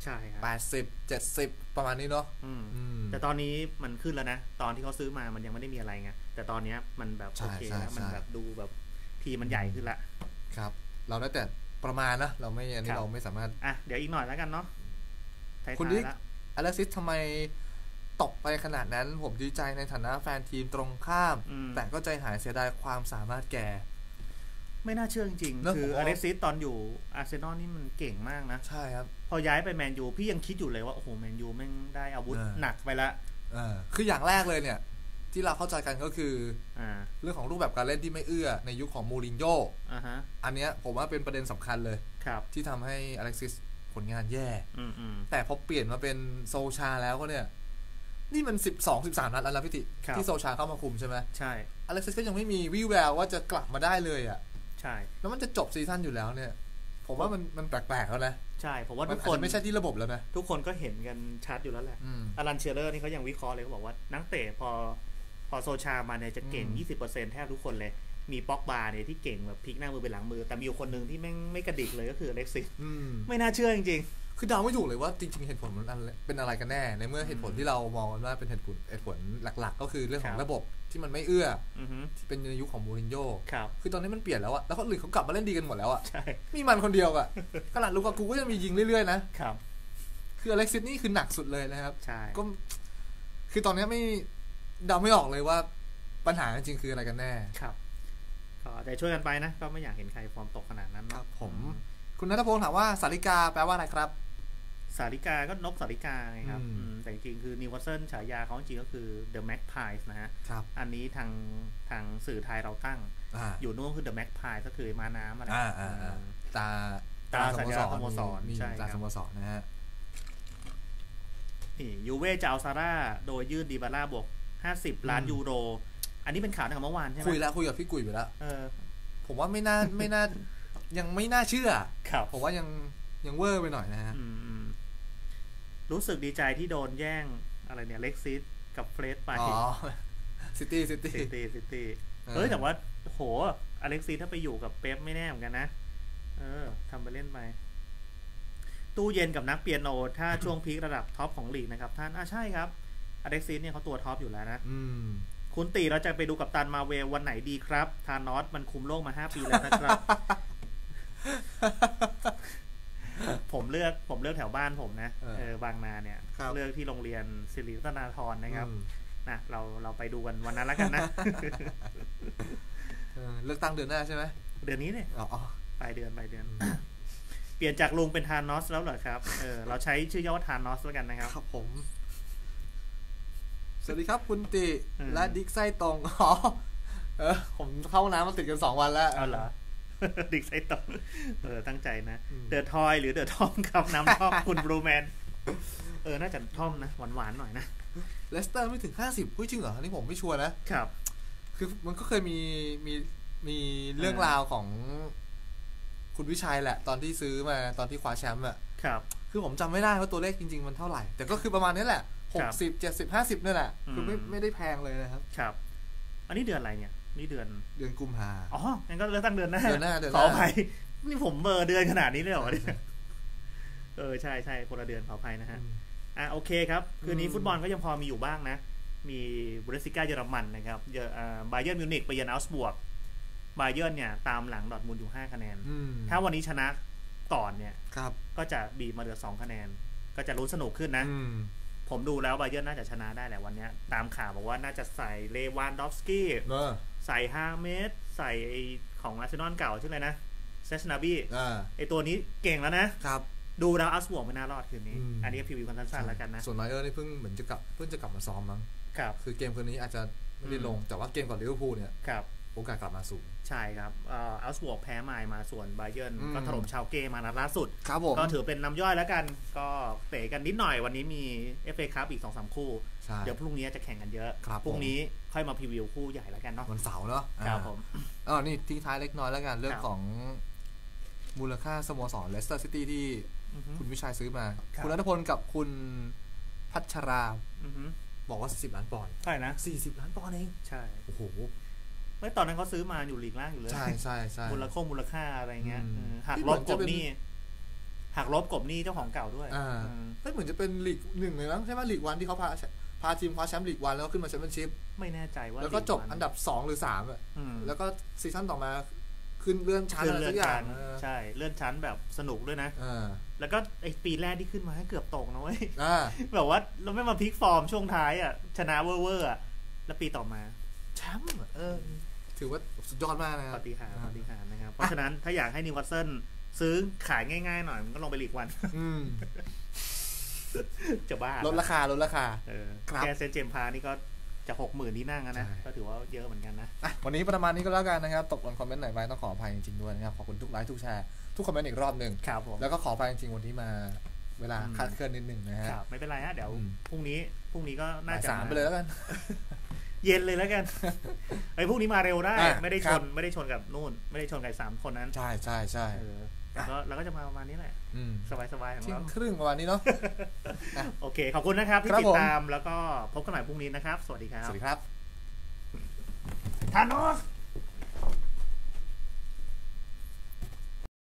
ใช่ครับแปดสิบเจ็ดสิบประมาณนี้เนาะแต่ตอนนี้มันขึ้นแล้วนะตอนที่เขาซื้อมามันยังไม่ได้มีอะไรไงแต่ตอนนี้มันแบบโอเคแล้วมันแบบดูแบบทีมันใหญ่ขึ้นละครับเราได้แต่ประมาณนะเราไม่อันนี้เราไม่สามารถอ่ะเดี๋ยวอีกหน่อยแล้วกันเนาะคุณดิ๊กอเล็กซิสทำไมตกไปขนาดนั้นผมดีใจในฐานะแฟนทีมตรงข้ามแต่ก็ใจหายเสียดายความสามารถแกไม่น่าเชื่อจริงๆคืออเล็กซิสตอนอยู่อาร์เซนอลนี่มันเก่งมากนะใช่ครับพอย้ายไปแมนยูพี่ยังคิดอยู่เลยว่าโอ้โหแมนยูแม่งได้อาวุธหนักไปละคืออย่างแรกเลยเนี่ยที่เราเข้าใจกันก็คือเรื่องของรูปแบบการเล่นที่ไม่เอื้อในยุค ของมูรินโญ่อันเนี้ยผมว่าเป็นประเด็นสำคัญเลยที่ทำให้อเล็กซิสผลงานแย่แต่พอเปลี่ยนมาเป็นโซชาแล้วก็เนี่ยนี่มันสิบสอง สิบสามนัดแล้วนะพี่ติที่โซชาเข้ามาคุมใช่ไหมใช่อเล็กซิสก็ยังไม่มีวี่แววว่าจะกลับมาได้เลยอ่ะใช่แล้วมันจะจบซีซั่นอยู่แล้วเนี่ยผมว่ามันมันแปลกๆแล้วนะใช่ผมว่าทุกคนไม่ใช่ที่ระบบแล้วนะทุกคนก็เห็นกันชัดอยู่แล้วแหละอารันเชียร์เลอร์นี่เขายังวิเคราะห์เลยเขาบอกว่านักเตะพอพอโซชามาเนี่ยจะเก่ง ยี่สิบเปอร์เซ็นต์ แทบทุกคนเลยมีป็อกบาเนี่ยที่เก่งแบบพลิกหน้ามือไปหลังมือแต่มีอยู่คนนึงที่ไม่ไม่กระดิกเลยก็คืออเล็กซิสไม่น่าเชื่อจริงๆคือเดาไม่ถูกเลยว่าจริงๆเหตุผลมันเป็นอะไรกันแน่ในเมื่อเหตุผลที่เรามองว่าเป็นเหตุผลเหตุผลหลักๆก็คือเรื่องของระบบที่มันไม่เอื้อที่เป็นในยุคของมูรินโญ่คือตอนนี้มันเปลี่ยนแล้วอะแล้วคนอื่นเขากลับมาเล่นดีกันหมดแล้วอะมีมันคนเดียวอะขนาดลูกากูก็ยังมียิงเรื่อยๆนะครับคืออเล็กซิสนี่คือหนักสุดเลยนะครับก็คือตอนนี้ไม่เดาไม่ออกเลยว่าปัญหาจริงๆคืออะไรกันแน่ครับก็แต่ช่วยกันไปนะก็ไม่อยากเห็นใครฟอร์มตกขนาดนั้นครับผมคุณณัฐพงศ์ถามว่าสาริกาแปลว่าอะไรครับสาริกาก็นกสาริกาไงครับแต่จริงๆคือนิวคาสเซิลฉายาเขาจริงก็คือ The Magpies นะฮะอันนี้ทางทางสื่อไทยเราตั้งอยู่นู่นคือ The Magpies ก็คือม้าน้ำอะไรตาตาสัญญาสโมสรใช่ตาสโมสรนะฮะนี่ยูเว่จะเอาซาร่าโดยยื่นดีบาร่าบวกห้าสิบล้านยูโรอันนี้เป็นข่าวตั้งแต่เมื่อวานใช่ไหมคุยแล้วคุยกับพี่กุยไปแล้วผมว่าไม่น่าไม่น่ายังไม่น่าเชื่อผมว่ายังยังเวอร์ไปหน่อยนะฮะรู้สึกดีใจที่โดนแย่งอะไรเนี่ยเล็กซิสกับเฟรดไปอ๋อซิตี้ซิตี้ซิตี้ซิตี้เฮ้ยแต่ว่าโหอเล็กซิสถ้าไปอยู่กับเป๊ปไม่แน่เหมือนกันนะเออทำไปเล่นไปตู้เย็นกับนักเปียโนถ้าช่วงพีคระดับท็อปของลีกนะครับท่านอ่ะใช่ครับอเล็กซิสเนี่ยเขาตัวท็อปอยู่แล้วนะคุณตีเราจะไปดูกับตันมาเวลวันไหนดีครับธานอสมันคุมโลกมาห้าปีแล้วนะครับผมเลือกผมเลือกแถวบ้านผมนะเออบางนาเนี่ยเลือกที่โรงเรียนศิริรัตนาธรนะครับนะเราเราไปดูกันวันนั้นแล้วกันนะเลือกตั้งเดือนหน้าใช่ไหมเดือนนี้เนี่ยปลายเดือนปลายเดือนเปลี่ยนจากลุงเป็นธานอสแล้วเหรอครับเออเราใช้ชื่อย่อว่าธานอสแล้วกันนะครับครับผมสวัสดีครับคุณติและดิกไส้ตรงอ๋อเออผมเข้าน้ำมาติดกันสองวันแล้วเอาเหรอดิกไส้ตรงเออตั้งใจนะเดอะทอยหรือเดอะทอมครับน้ำท่อมคุณบรูแมนเออน่าจะท่อมนะหวานๆหน่อยนะเลสเตอร์ไม่ถึงห้าสิบจริงเหรออันนี้ผมไม่ชัวร์นะครับคือมันก็เคยมีมีมีเรื่องราวของคุณวิชัยแหละตอนที่ซื้อมาตอนที่คว้าแชมป์อะครับคือผมจำไม่ได้ว่าตัวเลขจริงๆมันเท่าไหร่แต่ก็คือประมาณนี้แหละหกสิบเจ็ดสิบห้าสิบนี่แหละคือไม่ไม่ได้แพงเลยนะครับครับอันนี้เดือนอะไรเนี่ยนี่เดือนเดือนกุมภาอ๋องั้นก็เลือกตั้งเดือนหน้าเดือนหน้าขออภัยนี่ผมเบอร์เดือนขนาดนี้เลยเหรอเออใช่ใช่คนละเดือนขออภัยนะฮะอ่ะโอเคครับคืนนี้ฟุตบอลก็ยังพอมีอยู่บ้างนะมีบูเดสลิก้าเยอรมันนะครับเยออ่าบาเยิร์นมิวนิกไปเยือนอัลส์บวกบาเยิร์นเนี่ยตามหลังดอร์ทมุนด์อยู่ห้าคะแนนถ้าวันนี้ชนะก่อนเนี่ยก็จะบีบมาเหลือสองคะแนนก็จะลุ้นสนุกขึ้นนะผมดูแล้วบาเยิร์นน่าจะชนะได้แหละวันนี้ตามข่าวบอกว่าน่าจะใส่เลวานดอฟสกี้ใส่ฮาเมสใส่ของอาร์เซนอลเก่าชื่ออะไรนะเซชนาบี้ไอตัวนี้เก่งแล้วนะครับดูแล้วอัลส์บวกไม่น่ารอดคืนนี้อันนี้พรีวิวกันสั้นๆแล้วกันนะส่วนไนเออร์นี่เพิ่งเหมือนจะกลับเพิ่งจะกลับมาซ้อมมั้งครับคือเกมคืนนี้อาจจะไม่ได้ลงแต่ว่าเกมกับลิเวอร์พูลเนี่ยโอกาสกลับมาสูงใช่ครับอัลส์บวกแพ้ไมล์มาส่วนบาเยิร์นก็ถล่มชาวเกมานัดล่าสุดก็ถือเป็นน้ำย่อยแล้วกันก็เตะกันนิดหน่อยวันนี้มี เอฟ เอ Cup อีก สองสาม คู่เดี๋ยวพรุ่งนี้จะแข่งกันเยอะพรุ่งนี้ค่อยมาพรีวิวคู่ใหญ่แล้วกันเนาะวันเสาร์เนาะครับผมอ๋อนี่ทิ้งท้ายเล็กน้อยแล้วกันเรื่องของมูลค่าสโมสรเลสเตอร์ซิตี้ที่คุณวิชัยซื้อมาคุณณัฐพลกับคุณพัชราบอกว่าสี่สิบล้านปอนด์ใช่นะสี่สิบล้านปอนด์เองใช่โอ้โหเมื่อตอนนั้นเขาซื้อมาอยู่ลีกล่างอยู่เลยใช่ใช่ใช่มูลค่ามูลค่าอะไรเงี้ยหักลบกบนี่หักลบกบหนี้เจ้าของเก่าด้วยอ่าไม่เหมือนจะเป็นลีกหนึ่งเลยมั้งใช่ไหมลีกวันที่เขาพาพาทีมคว้าแชมป์ลีกวันแล้วขึ้นมาแชมเปี้ยนชิพไม่แน่ใจว่าแล้วก็จบอันดับสองหรือสามอ่ะแล้วก็ซีซั่นต่อมาขึ้นเลื่อนชั้นอะไรสักอย่างใช่เลื่อนชั้นแบบสนุกด้วยนะแล้วก็ไอปีแรกที่ขึ้นมาให้เกือบตกนะเว้ยแบบว่าเราไม่มาพลิกฟอร์มช่วงท้ายอ่ะชนะเว่อร์อ่ะแล้วปีต่อมาแชมป์เออถือว่าสุดยอดมากนะครับปฏิหารปฏิหารนะครับเพราะฉะนั้นถ้าอยากให้นิวคาสเซิลซื้อขายง่ายๆหน่อยมันก็ลงไปลีกวันจะบ้าลดราคาลดราคาแกเซนเจมพานี่ก็จะหกหมื่นที่นั่งนะก็ถือว่าเยอะเหมือนกันนะวันนี้ประมาณนี้ก็แล้วกันนะครับตกหล่นคอมเมนต์ไหนไปต้องขออภัยจริงๆด้วยนะครับขอบคุณทุกไลค์ทุกแชร์ทุกคอมเมนต์อีกรอบหนึ่งครับผมแล้วก็ขออภัยจริงๆวันที่มาเวลาคลาดเคลื่อนนิดนึงนะฮะไม่เป็นไรฮะเดี๋ยวพรุ่งนี้พรุ่งนี้ก็น่าจะสามไปเลยแล้วกันเย็นเลยแล้วกันไอ้พวกนี้มาเร็วได้ไม่ได้ชนไม่ได้ชนกับนู่นไม่ได้ชนกับสามคนนั้นใช่ใช่ใช่แล้วก็เราก็จะมาประมาณนี้แหละสบายๆของเราครึ่งประมาณนี้เนาะโอเคขอบคุณนะครับที่ติดตามแล้วก็พบกันใหม่พรุ่งนี้นะครับสวัสดีครับสวัสดีครับธานอส